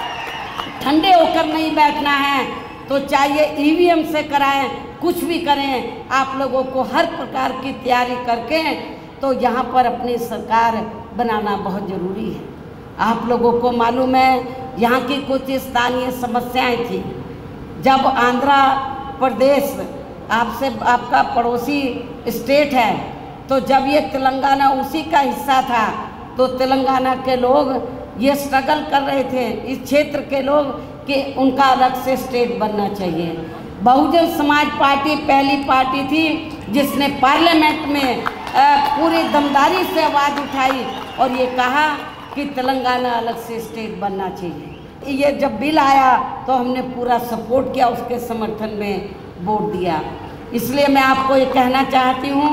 ठंडे होकर नहीं बैठना है, तो चाहिए ईवीएम से कराएं, कुछ भी करें, आप लोगों को हर प्रकार की तैयारी करके तो यहाँ पर अपनी सरकार बनाना बहुत ज़रूरी है। आप लोगों को मालूम है यहाँ की कुछ स्थानीय समस्याएं थी। जब आंध्र प्रदेश आपसे आपका पड़ोसी स्टेट है, तो जब ये तेलंगाना उसी का हिस्सा था, तो तेलंगाना के लोग ये स्ट्रगल कर रहे थे, इस क्षेत्र के लोग, कि उनका अलग से स्टेट बनना चाहिए। बहुजन समाज पार्टी पहली पार्टी थी जिसने पार्लियामेंट में पूरी दमदारी से आवाज़ उठाई और ये कहा कि तेलंगाना अलग से स्टेट बनना चाहिए। ये जब बिल आया तो हमने पूरा सपोर्ट किया, उसके समर्थन में वोट दिया। इसलिए मैं आपको ये कहना चाहती हूँ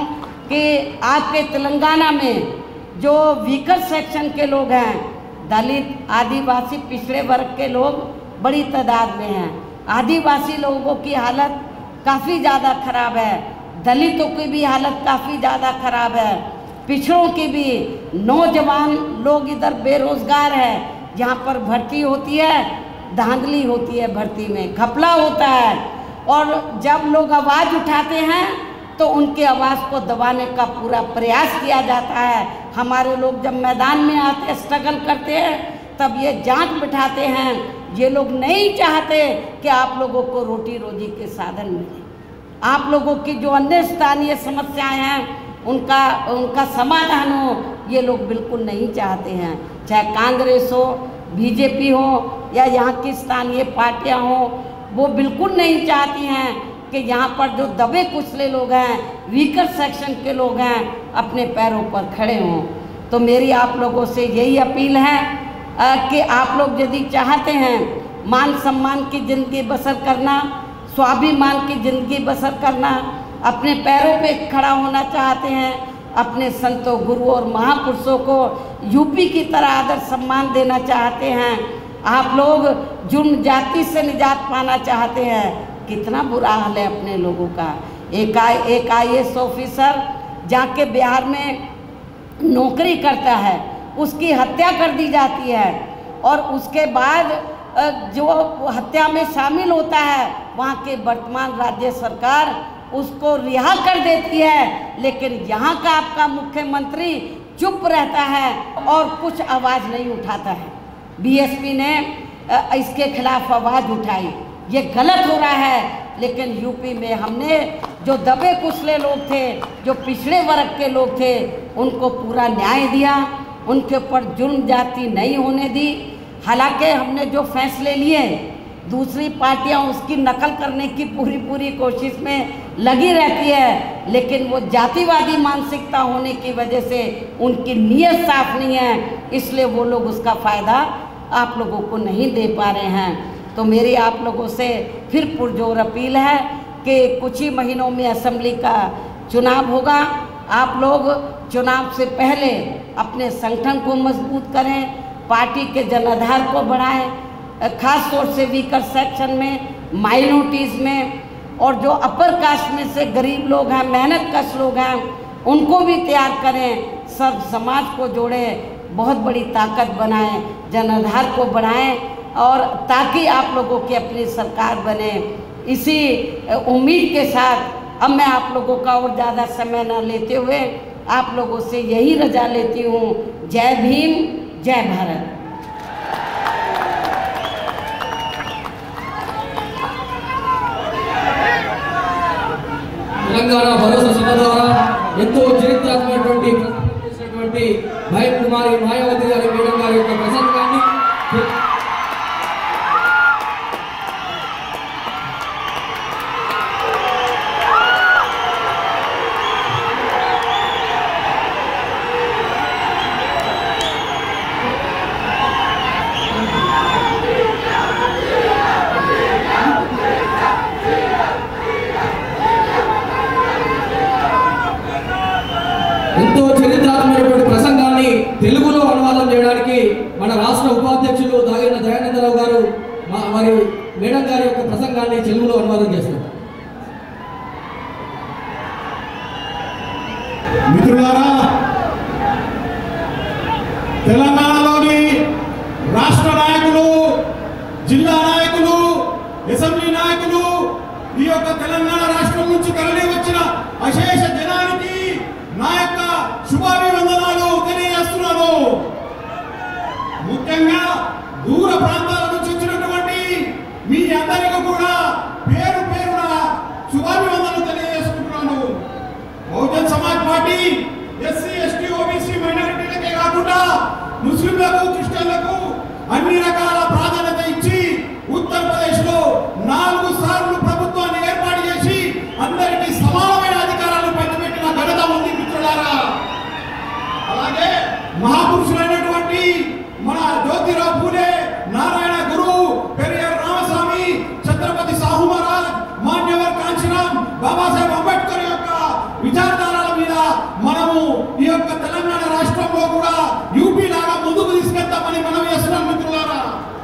कि आपके तेलंगाना में जो वीकर सेक्शन के लोग हैं, दलित, आदिवासी, पिछड़े वर्ग के लोग बड़ी तादाद में हैं। आदिवासी लोगों की हालत काफ़ी ज़्यादा ख़राब है, दलितों की भी हालत काफ़ी ज़्यादा ख़राब है, पिछड़ों की भी। नौजवान लोग इधर बेरोज़गार है, जहाँ पर भर्ती होती है धांधली होती है, भर्ती में घपला होता है। और जब लोग आवाज़ उठाते हैं तो उनकी आवाज़ को दबाने का पूरा प्रयास किया जाता है। हमारे लोग जब मैदान में आते हैं, स्ट्रगल करते हैं, तब ये जांच बिठाते हैं। ये लोग नहीं चाहते कि आप लोगों को रोटी रोजी के साधन मिले। आप लोगों की जो अन्य स्थानीय समस्याएं हैं उनका समाधान हो, ये लोग बिल्कुल नहीं चाहते हैं। चाहे कांग्रेस हो, बीजेपी हो या यहाँ की स्थानीय पार्टियाँ हों, वो बिल्कुल नहीं चाहती हैं कि यहाँ पर जो दबे कुचले लोग हैं, वीकर सेक्शन के लोग हैं, अपने पैरों पर खड़े हों। तो मेरी आप लोगों से यही अपील है कि आप लोग यदि चाहते हैं मान सम्मान की ज़िंदगी बसर करना, स्वाभिमान की ज़िंदगी बसर करना, अपने पैरों पे खड़ा होना चाहते हैं, अपने संतों, गुरुओं और महापुरुषों को यूपी की तरह आदर सम्मान देना चाहते हैं, आप लोग जुर्म जाति से निजात पाना चाहते हैं, कितना बुरा हाल है अपने लोगों का। एक IAS ऑफिसर जाके बिहार में नौकरी करता है, उसकी हत्या कर दी जाती है और उसके बाद जो हत्या में शामिल होता है, वहाँ के वर्तमान राज्य सरकार उसको रिहा कर देती है। लेकिन यहाँ का आपका मुख्यमंत्री चुप रहता है और कुछ आवाज़ नहीं उठाता है। बीएसपी ने इसके खिलाफ आवाज़ उठाई, ये गलत हो रहा है। लेकिन यूपी में हमने जो दबे कुचले लोग थे, जो पिछड़े वर्ग के लोग थे, उनको पूरा न्याय दिया, उनके ऊपर जुल्म जाति नहीं होने दी। हालांकि हमने जो फैसले लिए, दूसरी पार्टियां उसकी नकल करने की पूरी कोशिश में लगी रहती है, लेकिन वो जातिवादी मानसिकता होने की वजह से उनकी नीयत साफ नहीं है, इसलिए वो लोग उसका फ़ायदा आप लोगों को नहीं दे पा रहे हैं। तो मेरी आप लोगों से फिर पुरजोर अपील है कि कुछ ही महीनों में असेंबली का चुनाव होगा। आप लोग चुनाव से पहले अपने संगठन को मजबूत करें, पार्टी के जनाधार को बढ़ाएं, खास तौर से वीकर सेक्शन में, माइनॉरिटीज़ में, और जो अपर कास्ट में से गरीब लोग हैं, मेहनत कश लोग हैं, उनको भी तैयार करें, सर्व समाज को जोड़ें, बहुत बड़ी ताकत बनाएं, जनाधार को बढ़ाएं, और ताकि आप लोगों की अपनी सरकार बने। इसी उम्मीद के साथ अब मैं आप लोगों का और ज़्यादा समय न लेते हुए आप लोगों से यही रजा लेती हूँ। जय भीम, जय भारत। తెలంగాణ భరోసా సభ ద్వారా ఎంతో చరిత్రాత్మకమైనటువంటి బహల్ కుమారి మాయావతి గారి మేడం గారి యొక్క ప్రసంగాన్ని ఎంతో చరిత్రాత్మకమైనటువంటి ప్రసంగాన్ని తెలుగులో అనువాదం చేయడానికి మన రాష్ట్ర ఉపాధ్యక్షులు దాగిన దయానందరావు గారు వారి మేడం గారి యొక్క ప్రసంగాన్ని తెలుగులో అనువాదం చేస్తారు. మిత్రులారా, తెలంగాణలోని రాష్ట్ర నాయకులు, జిల్లా నాయకులు, అసెంబ్లీ నాయకులు, ఈ యొక్క తెలంగాణ రాష్ట్రం నుంచి తరలి వచ్చిన అశేష జనానికి నా యొక్క శుభాభివందనాలు తెలియజేస్తున్నాను. ముఖ్యంగా దూర ప్రాంతాల నుంచి వచ్చినటువంటి మీ అందరికీ కూడా పేరు పేరున శుభాభివందనలు తెలియజేసుకుంటున్నాను. Bahujan Samaj party SC, ST, OBC మైనారిటీలకే కాకుండా ముస్లింలకు, క్రిస్టియన్లకు అన్ని రకాల ప్రాధాన్యత ఇచ్చి ఉత్తరప్రదేశ్లో 4 సార్లు ప్రభుత్వాన్ని ఏర్పాటు చేసి అందరికీ సమానమైన అధికారాలు పంచిపెట్టిన ఘనత ఉంది మిత్రులారా. అలాగే మహాపురుషులైనటువంటి మన జ్యోతిరావు పూలే, నారాయణ గురు, పెరియార్ రామస్వామి, ఛత్రపతి సాహు మహారాజ్, మాన్యవర్ కాంచీరామ్, బాబాసాహెబ్ అంబేద్కర్ యొక్క విచారధారల మీద మనము ఈ యొక్క తెలంగాణ రాష్ట్రంలో కూడా యూపీ లాగా ముందుకు తీసుకెళ్తామని మనం చేస్తున్నాం మిత్రులారా.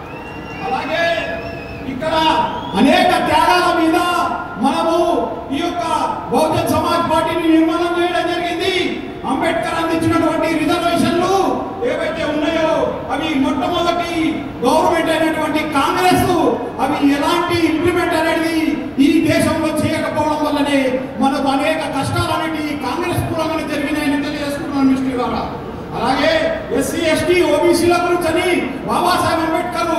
అలాగే ఇక్కడ అనేక త్యాగాల మీద మనము ఈ యొక్క బహుజన్ సమాజ్ పార్టీని నిర్మాణం చేయడం జరిగింది. అంబేద్కర్ అందించినటువంటి రిజర్వేషన్లు ఏవైతే ఉన్నాయో అవి మొట్టమొదటి గవర్నమెంట్ అయినటువంటి కాంగ్రెస్ అవి ఎలాంటి ఇంప్లిమెంట్ అనేది ఈ దేశంలో చేయకపోవడం వల్లనే మనకు అనేక కష్టాలు అనేవి కాంగ్రెస్ మూలంగానే జరిగినాయని తెలియజేసుకున్నాను మిత్రులారా. అలాగే ఎస్సీ, ఎస్టీ, ఓబీసీల గురించి బాబాసాహెబ్ అంబేద్కర్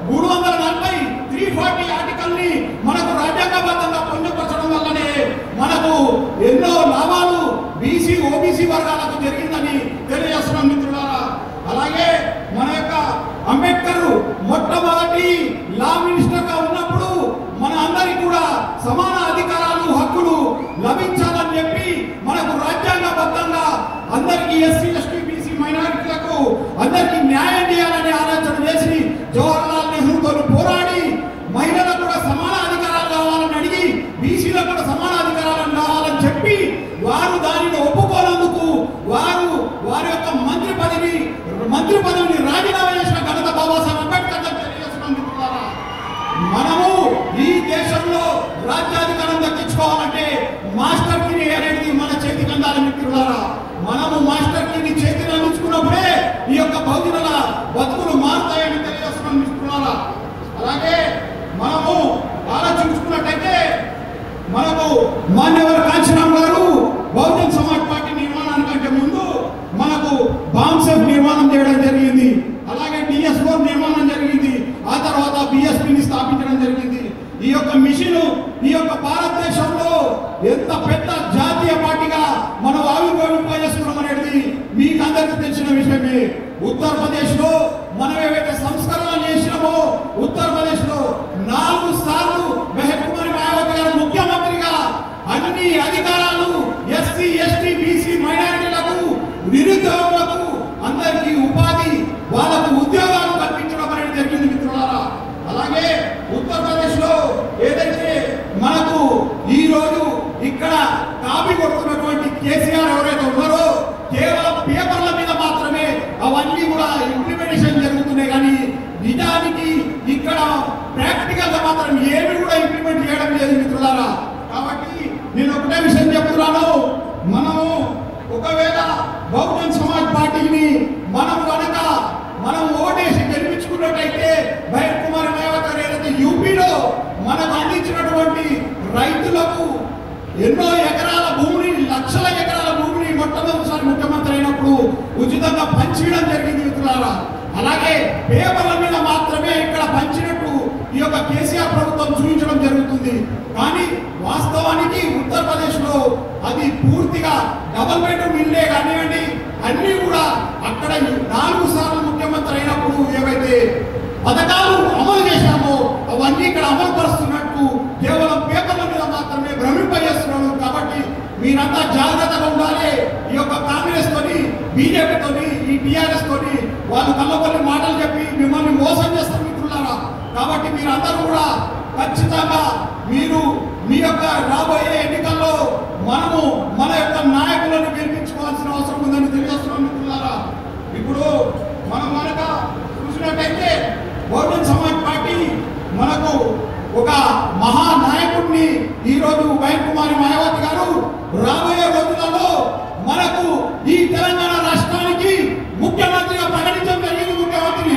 340 340 ఆర్టికల్ని మనకు రాజ్యాంగబద్ధంగా పొందుపరచడం వల్లనే మనకు ఎన్నో లాభాలు బీసీ, ఓబీసీ వర్గాలకు జరిగిందని తెలియజేస్తున్నాం మిత్రులారా. అలాగే మన యొక్క అంబేద్కర్ మొట్టమొదటి లా మినిస్టర్గా ఉన్నప్పుడు మన అందరికీ కూడా సమాన అధికారాలు, హక్కులు లభించాలని చెప్పి మనకు రాజ్యాంగబద్ధంగా అందరికీ ఎస్సీ, ఎస్టీ, బీసీ మైనారిటీలకు అందరికీ న్యాయం చేయాలని ఆలోచన చేసి జవహర్లాల్ నెహ్రూతో పోరాడి మహిళలకు కూడా సమాన అధికారాలు కావాలని అడిగి బీసీలకు కూడా సమాన అధికారాలు కావాలని చెప్పి వారు దానిని ఒప్పుకోనందుకు వారి యొక్క మంత్రి పదవిని రాజీనామా చేసిన ఘనత బాబాసాహెబ్ అంబేద్కర్ తెలియజేస్తున్నాం మిత్రులారా. మనము ఈ దేశంలో రాజ్యాధికారం దక్కించుకోవాలంటే మాస్టర్ కీ అనేది మన చేతికి అందాలి మిత్రులారా. మనము మాస్టర్ కీని చేతిని అందించుకున్నప్పుడే ఈ యొక్క బహుజనుల బతుకులు మారుతాయని తెలియజేస్తున్నాం మిత్రులారా. అలాగే మనము ఆలోచించుకున్నట్టయితే మనకు మాన్యవర్ కాంచీరామ్ గారు బహుజన్ సమాజ్ పార్టీ నిర్మాణానికంటే ముందు మనకు బాంసెఫ్ నిర్మాణం చేయడం జరిగింది. అలాగే DS4 నిర్మాణం జరిగింది. ఆ తర్వాత BSPని స్థాపించడం జరిగింది. ఈ యొక్క మిషన్ ఈ యొక్క భారతదేశంలో ఎంత పెద్ద జాతీయ పార్టీగా మనం ఆవిర్భవింపజేస్తున్నాం అనేది మీకు అందరికీ తెలిసిన విషయమే. ఉత్తరప్రదేశ్లో మనం ఏవైతే సంస్కరణలు చేసినామో ఉత్తరప్రదేశ్లో 4 సార్లు బహల్ కుమారి మాయావతి గారు ముఖ్యమంత్రిగా అన్ని అధికారాలు ఎస్సీ, ఎస్టీ, బీసీ మైనారిటీలకు, నిరుద్యోగులకు అందరికీ ఉపాధి, వాళ్ళకు ఉద్యోగాలు కల్పించడం అనేది జరిగింది మిత్రులారా. అలాగే ఉత్తరప్రదేశ్లో ఏదైతే మనకు ఈ రోజు ఇక్కడ కాపీ కొడుతున్నటువంటి కేసీఆర్ ఎవరైతే ఉన్నారో కేవలం పేపర్ల మీద మాత్రమే అవన్నీ కూడా ఇంప్లిమెంటేషన్ జరుగుతున్నాయి, కానీ నిజానికి ఇక్కడ ప్రాక్టికల్ గా మాత్రం ఏమి కూడా ఇంప్లిమెంట్ చేయడం లేదు మిత్రులారా. కాబట్టి నేను ఒకటే విషయం చెప్తున్నాను, మనము ఒకవేళ బహుజన్ సమాజ్ పార్టీని మనం ఓటేసి గెలిపించుకున్నట్టయితే బహల్ కుమారి మాయావతి గారు ఏదైతే యూపీలో మనకు అందించినటువంటి రైతులకు ఎన్నో ఎకరాల భూమిని, లక్షల ఎకరాల భూమిని మొట్టమొదటిసారి ముఖ్యమంత్రి అయినప్పుడు ఉచితంగా పంచడం జరిగింది మిత్రులారా. అలాగే పేపర్ల మీద మాత్రమే ఇక్కడ పంచినట్టు ఈ యొక్క కేసీఆర్ ప్రభుత్వం చూపించడం జరుగుతుంది. కానీ వాస్తవానికి ఉత్తరప్రదేశ్లో అది పూర్తిగా డబుల్ బెడ్రూమ్ ఇల్లే కానివ్వండి, అన్నీ కూడా అక్కడ 4 సార్లు ముఖ్యమంత్రి అయినప్పుడు ఏవైతే పథకాలు అమలు చేశామో అవన్నీ ఇక్కడ అమలు పరుస్తున్నట్టు కేవలం పేపర్ల మీద మాత్రమే భ్రమింపజేస్తున్నాను. కాబట్టి మీరంతా జాగ్రత్తగా ఉండాలి. ఈ యొక్క కాంగ్రెస్ తోని, బీజేపీ తోని, ఈ టీఆర్ఎస్ తోని వాళ్ళు కళ్ళకొల్లి మాటలు చెప్పి మిమ్మల్ని మోసం చేస్తారు మిత్రులారా. కాబట్టి మీరందరూ కూడా ఖచ్చితంగా మీరు మీ యొక్క రాబోయే ఎన్నికల్లో మనము మన యొక్క నాయకులను గెలిపించుకోవాల్సిన అవసరం ఉందని తెలియజేస్తున్నాం మిత్రులారా. ఇప్పుడు మనం కనుక చూసినట్టయితే బహుజన్ సమాజ్ పార్టీ మనకు ఒక మహానాయకుడిని ఈరోజు బైర్ కుమారి మాయావతి గారు రాబోయే రోజులలో మనకు ఈ తెలంగాణ రాష్ట్రానికి ముఖ్యమంత్రిగా ప్రకటించడం జరిగింది. ముఖ్యమంత్రిని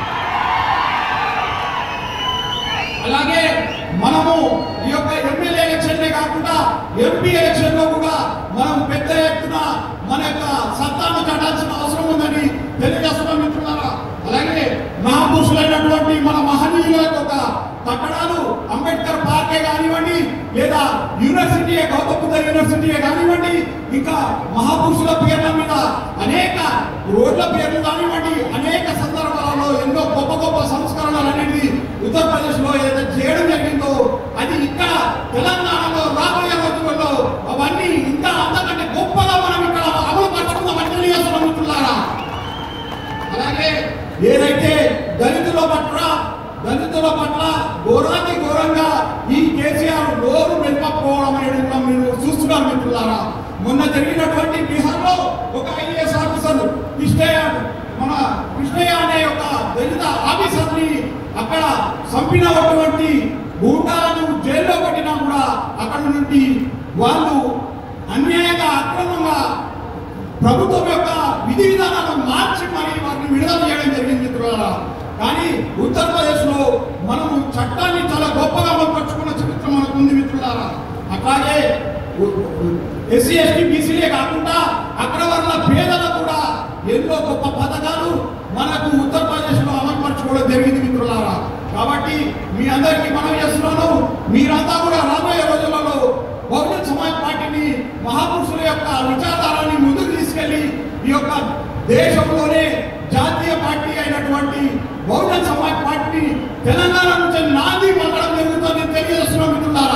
అలాగే మనము ఈ యొక్క ఎమ్మెల్యే ఎలక్షన్లే కాకుండా ఎంపీ ఎలక్షన్ లో కూడా మనం పెద్ద ఎత్తున మన యొక్క సత్తాను చాటాల్సిన అవసరం ఉందని తెలియజేస్తున్నాం మిత్రులారా. అలాగే మహాపురుషులైనటువంటి మన మహనీయుల యొక్క కట్టడాలు అంబేద్కర్ పార్కే కానివ్వండి, లేదా యూనివర్సిటీయే, గౌతమ బుద్ధ యూనివర్సిటీయే కానివ్వండి, ఇంకా మహాపురుషుల పేర్ల మీద అనేక రోడ్ల పేర్లు కానివ్వండి, అనేక సందర్భాలలో ఎన్నో గొప్ప గొప్ప సంస్కరణలు అనేది ఉత్తరప్రదేశ్ లో ఏదైతే చేయడం జరిగిందో అది ఇక్కడ తెలంగాణలో రాబోయే రోజుల్లో అవన్నీ ఇంకా అంతకంటే గొప్పగా మనం ఇక్కడ అమలు పరచుకుందామని తెలియజేస్తున్నాం మిత్రులారా. అలాగే ఏదైతే దళితుల పట్ల ఘోరాతి ఘోరంగా ఈ కేసీఆర్ నోరు వెనుకపోవడం అనేది మీరు చూస్తున్నారు మిత్రులారా. మొన్న జరిగినటువంటి బీహార్లో ఒక ఐఏఎస్ ఆఫీసర్ కృష్ణయ్య అనే ఒక దళిత ఆఫీసర్ని అక్కడ చంపినటువంటి గూండాలను జైల్లో పెట్టినా కూడా అక్కడ నుండి వాళ్ళు అన్యాయంగా అక్రమంగా ప్రభుత్వం యొక్క విధి విధానాలను మార్చి మరి వారిని విడుదల చేయడం జరిగింది మిత్రులారా. కానీ ఉత్తరప్రదేశ్ లో మనము చట్టాన్ని చాలా గొప్పగా అమలుపరుచుకున్న చరిత్ర మనకు ఉంది మిత్రులారా. అట్లాగే ఎస్సీ ఎస్టీ బీసీలే కాకుండా అగ్రవర్ణ పేదలకు కూడా ఎన్నో గొప్ప పథకాలు మనకు ఉత్తరప్రదేశ్ లో అమలుపరచుకోవడం జరిగింది మిత్రులారా. కాబట్టి మీ అందరికీ మనం చేస్తున్నాను, మీరంతా కూడా రాబోయే రోజులలో బహుజన్ సమాజ్ పార్టీని, మహాపురుషుల యొక్క విచారధారాన్ని ముందుకు తీసుకెళ్లి ఈ యొక్క దేశంలోనే జాతీయ పార్టీ అయినటువంటి బహుజన్ సమాజ్ పార్టీ తెలంగాణ నుంచి నాంది పలకడం జరుగుతుందని తెలియజేస్తున్నాం మిత్రులారా.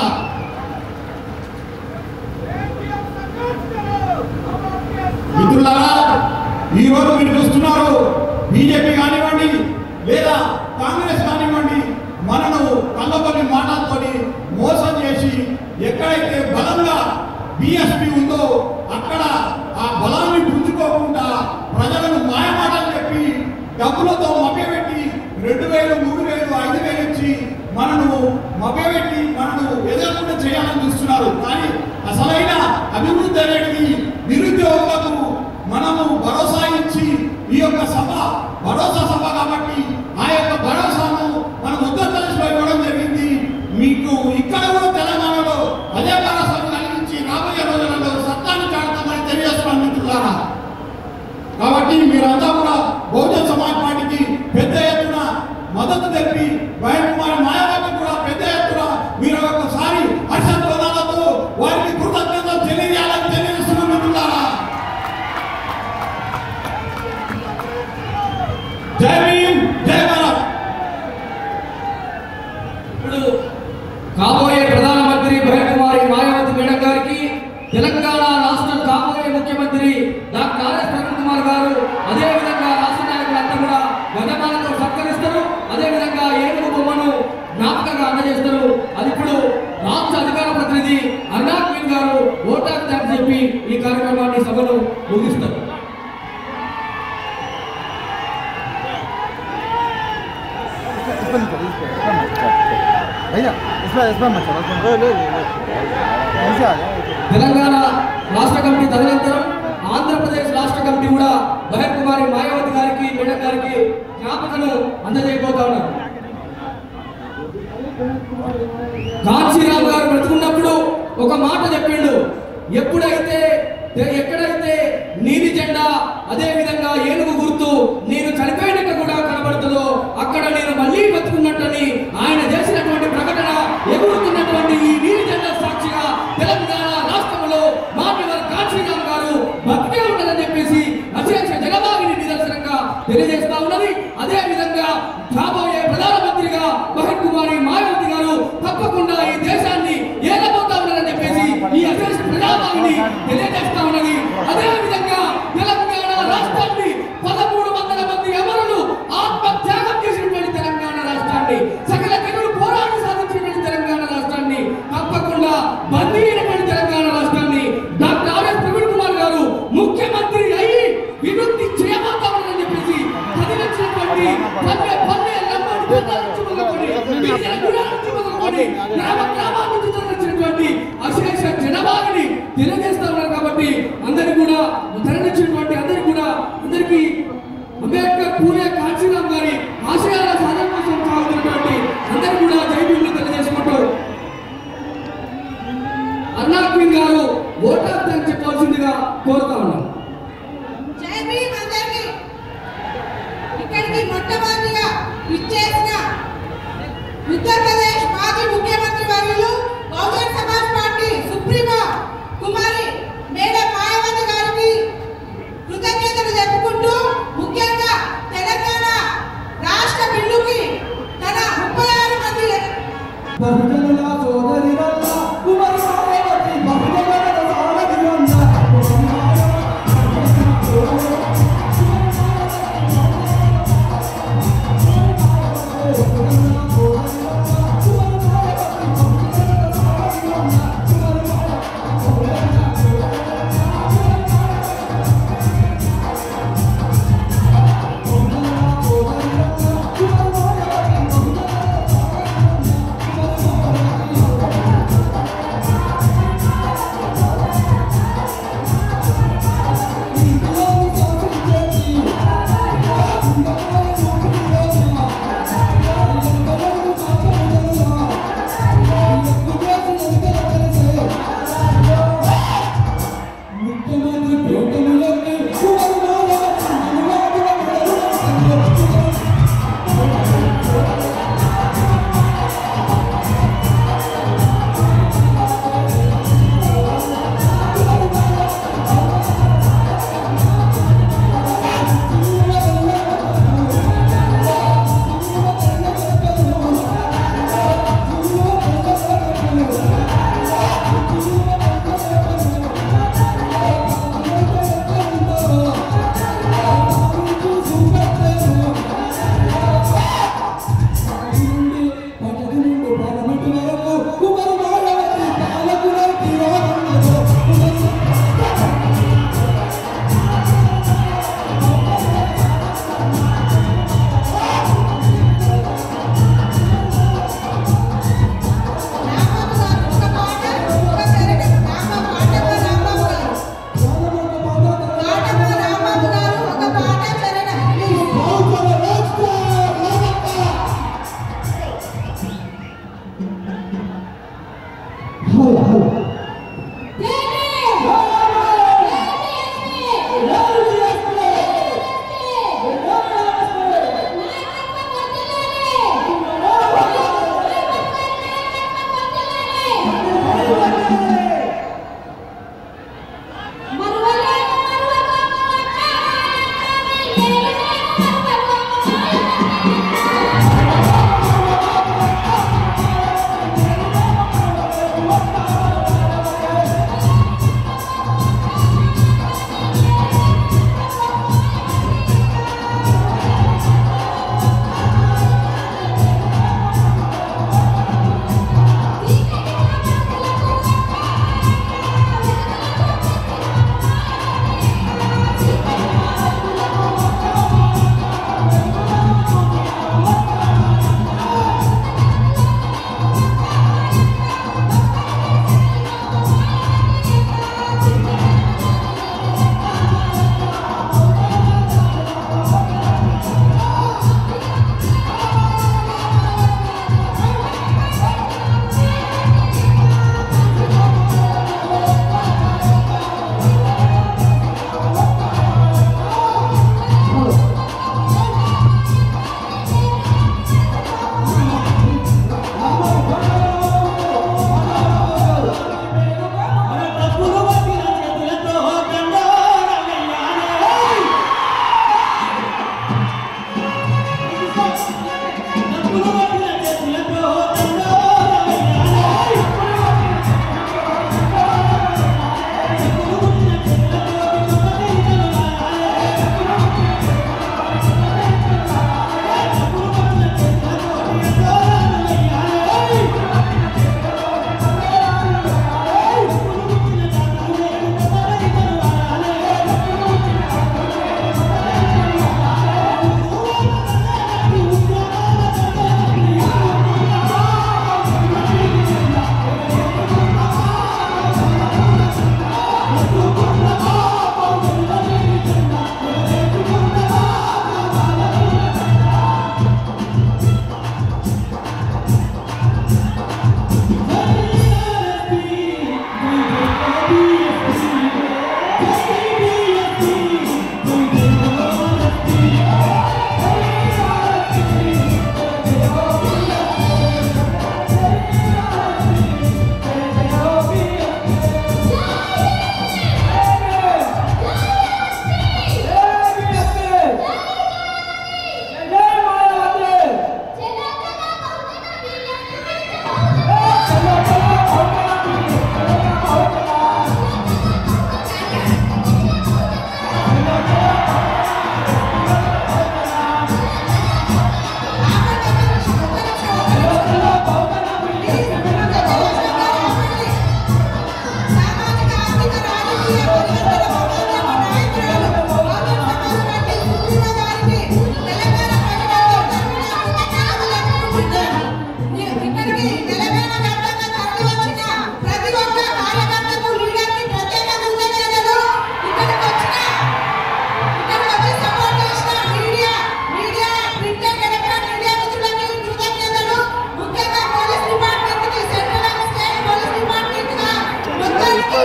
మిత్రులారా, ఈరోజు మీరు చూస్తున్నారు బీజేపీ కానివ్వండి లేదా కాంగ్రెస్ కానివ్వండి మనను కళ్ళబొల్లి మాటలతోని మోసం చేసి ఎక్కడైతే బలంగా బీఎస్పీ ఉందో అక్కడ ఆ బలాన్ని పుంజుకోకుండా ప్రజలను మాయమాటలు చెప్పి డబ్బులతో మభ్యపెట్టి 2000, 3000, 5000 ఇచ్చి మనను మభ్యపెట్టి మనను ఎదుర్కొంటూ చేయాలని చూస్తున్నారు. కానీ అసలైన అభివృద్ధి అనేది నిరుద్యోగులకు మనము భరోసా ఇచ్చి ఈ యొక్క సభ భరోసా సభ కాబట్టి ఆ యొక్క భరోసాను మనం ఉత్తరప్రదేశ్లో ఇవ్వడం జరిగింది. మీకు ఇక్కడ కూడా తెలంగాణలో అదే భరోసాను కలిగించి రాబోయే రోజులలో సత్తాన్ని చాటుతామని తెలియజేస్తున్నాం మిత్రులారా. కాబట్టి మీరంతా కూడా బహుజన్ సమాజ్ పార్టీకి పెద్ద ఎత్తున మద్దతు తెలిపి బైర్ కుమారి మాయావతి కూడా పెద్ద ఎత్తున మీరు ఒకసారి హర్షధ్వానాలతో వారికి కృతజ్ఞతలు తెలియజేయాలని తెలియజేస్తున్నాం మిత్రులారా. జై భీమ్, జై భారత్. ఇప్పుడు కాబోయే ప్రధానమంత్రి బైర్ కుమారి మాయావతి మేడం గారికి తెలంగాణ రాష్ట్ర కాబోయే ముఖ్యమంత్రి డాక్టర్ ఆర్ఎస్ ప్రవీణ్ కుమార్ గారు అదేవిధంగా రాష్ట్ర నాయకులంతా కూడా గణమాలతో సత్కరిస్తారు. అదేవిధంగా ఏనుగు బొమ్మను జ్ఞాపకంగా అందజేస్తారు. అది ఇప్పుడు రాష్ట్ర అధికార ప్రతినిధి అరుణాక్విన్ గారు ఓటాకు థ్యాంక్స్ చెప్పి ఈ కార్యక్రమాన్ని సభను ముగిస్తారు. తెలంగాణ రాష్ట్ర కమిటీ తదనంతరం ఆంధ్రప్రదేశ్ రాష్ట్ర కమిటీ కూడా బైర్ కుమారి మాయావతి గారికి మేడం గారికి జ్ఞాపకను అందజేయబోతా ఉన్నారు. కాంచీరామ్ గారు బ్రతుకున్నప్పుడు ఒక మాట చెప్పిండు, ఎక్కడైతే నీలి జెండా అదే విధంగా ఏనుగు గుర్తు నేను చనిపోయినాక కూడా కనబడుతుందో అక్కడ నేను మళ్ళీ బతుకున్నట్టని ఆయన చేసినటువంటి ప్రకటన ఎగురుతున్నటువంటి ఈ నీలి జెండా సాక్షిగా తెలంగాణ రాష్ట్రంలో ఉన్నటువంటి గ్రామాల నుంచి తరలించినటువంటి అశేష జనభాగిని తెలియజేస్తా ఉన్నారు కాబట్టి అందరికీ కూడా తరలించినటువంటి అందరికీ అంబేద్కర్ పూలే కాంచీరామ్ గారి ఆశయాల సాధన కోసం సాగుతున్నటువంటి అందరికీ కూడా జై భీములు తెలియజేసుకుంటూ అన్నా క్వీన్ గారు ఓటార్థం అని చెప్పాల్సిందిగా కోరుతా ఉన్నాం. జై భీమ్ అందరికీ. ఇక్కడికి మొట్టమొదటిగా విచ్చేసిన ఉత్తరప్రదేశ్ మాజీ ముఖ్యమంత్రి వర్యులు Bahujan Samaj party supremo Kumari madam Mayawati గారికి కృతజ్ఞతలు చెప్పుకుంటూ ముఖ్యంగా తెలంగాణ రాష్ట్ర బిల్లుకి తన 36 మంది బహుజనుల సోదరిరల్ల కుమారి మాయావతి బహుజనుల సారథిరల్ల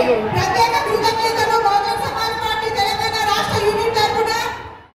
ప్రజలకు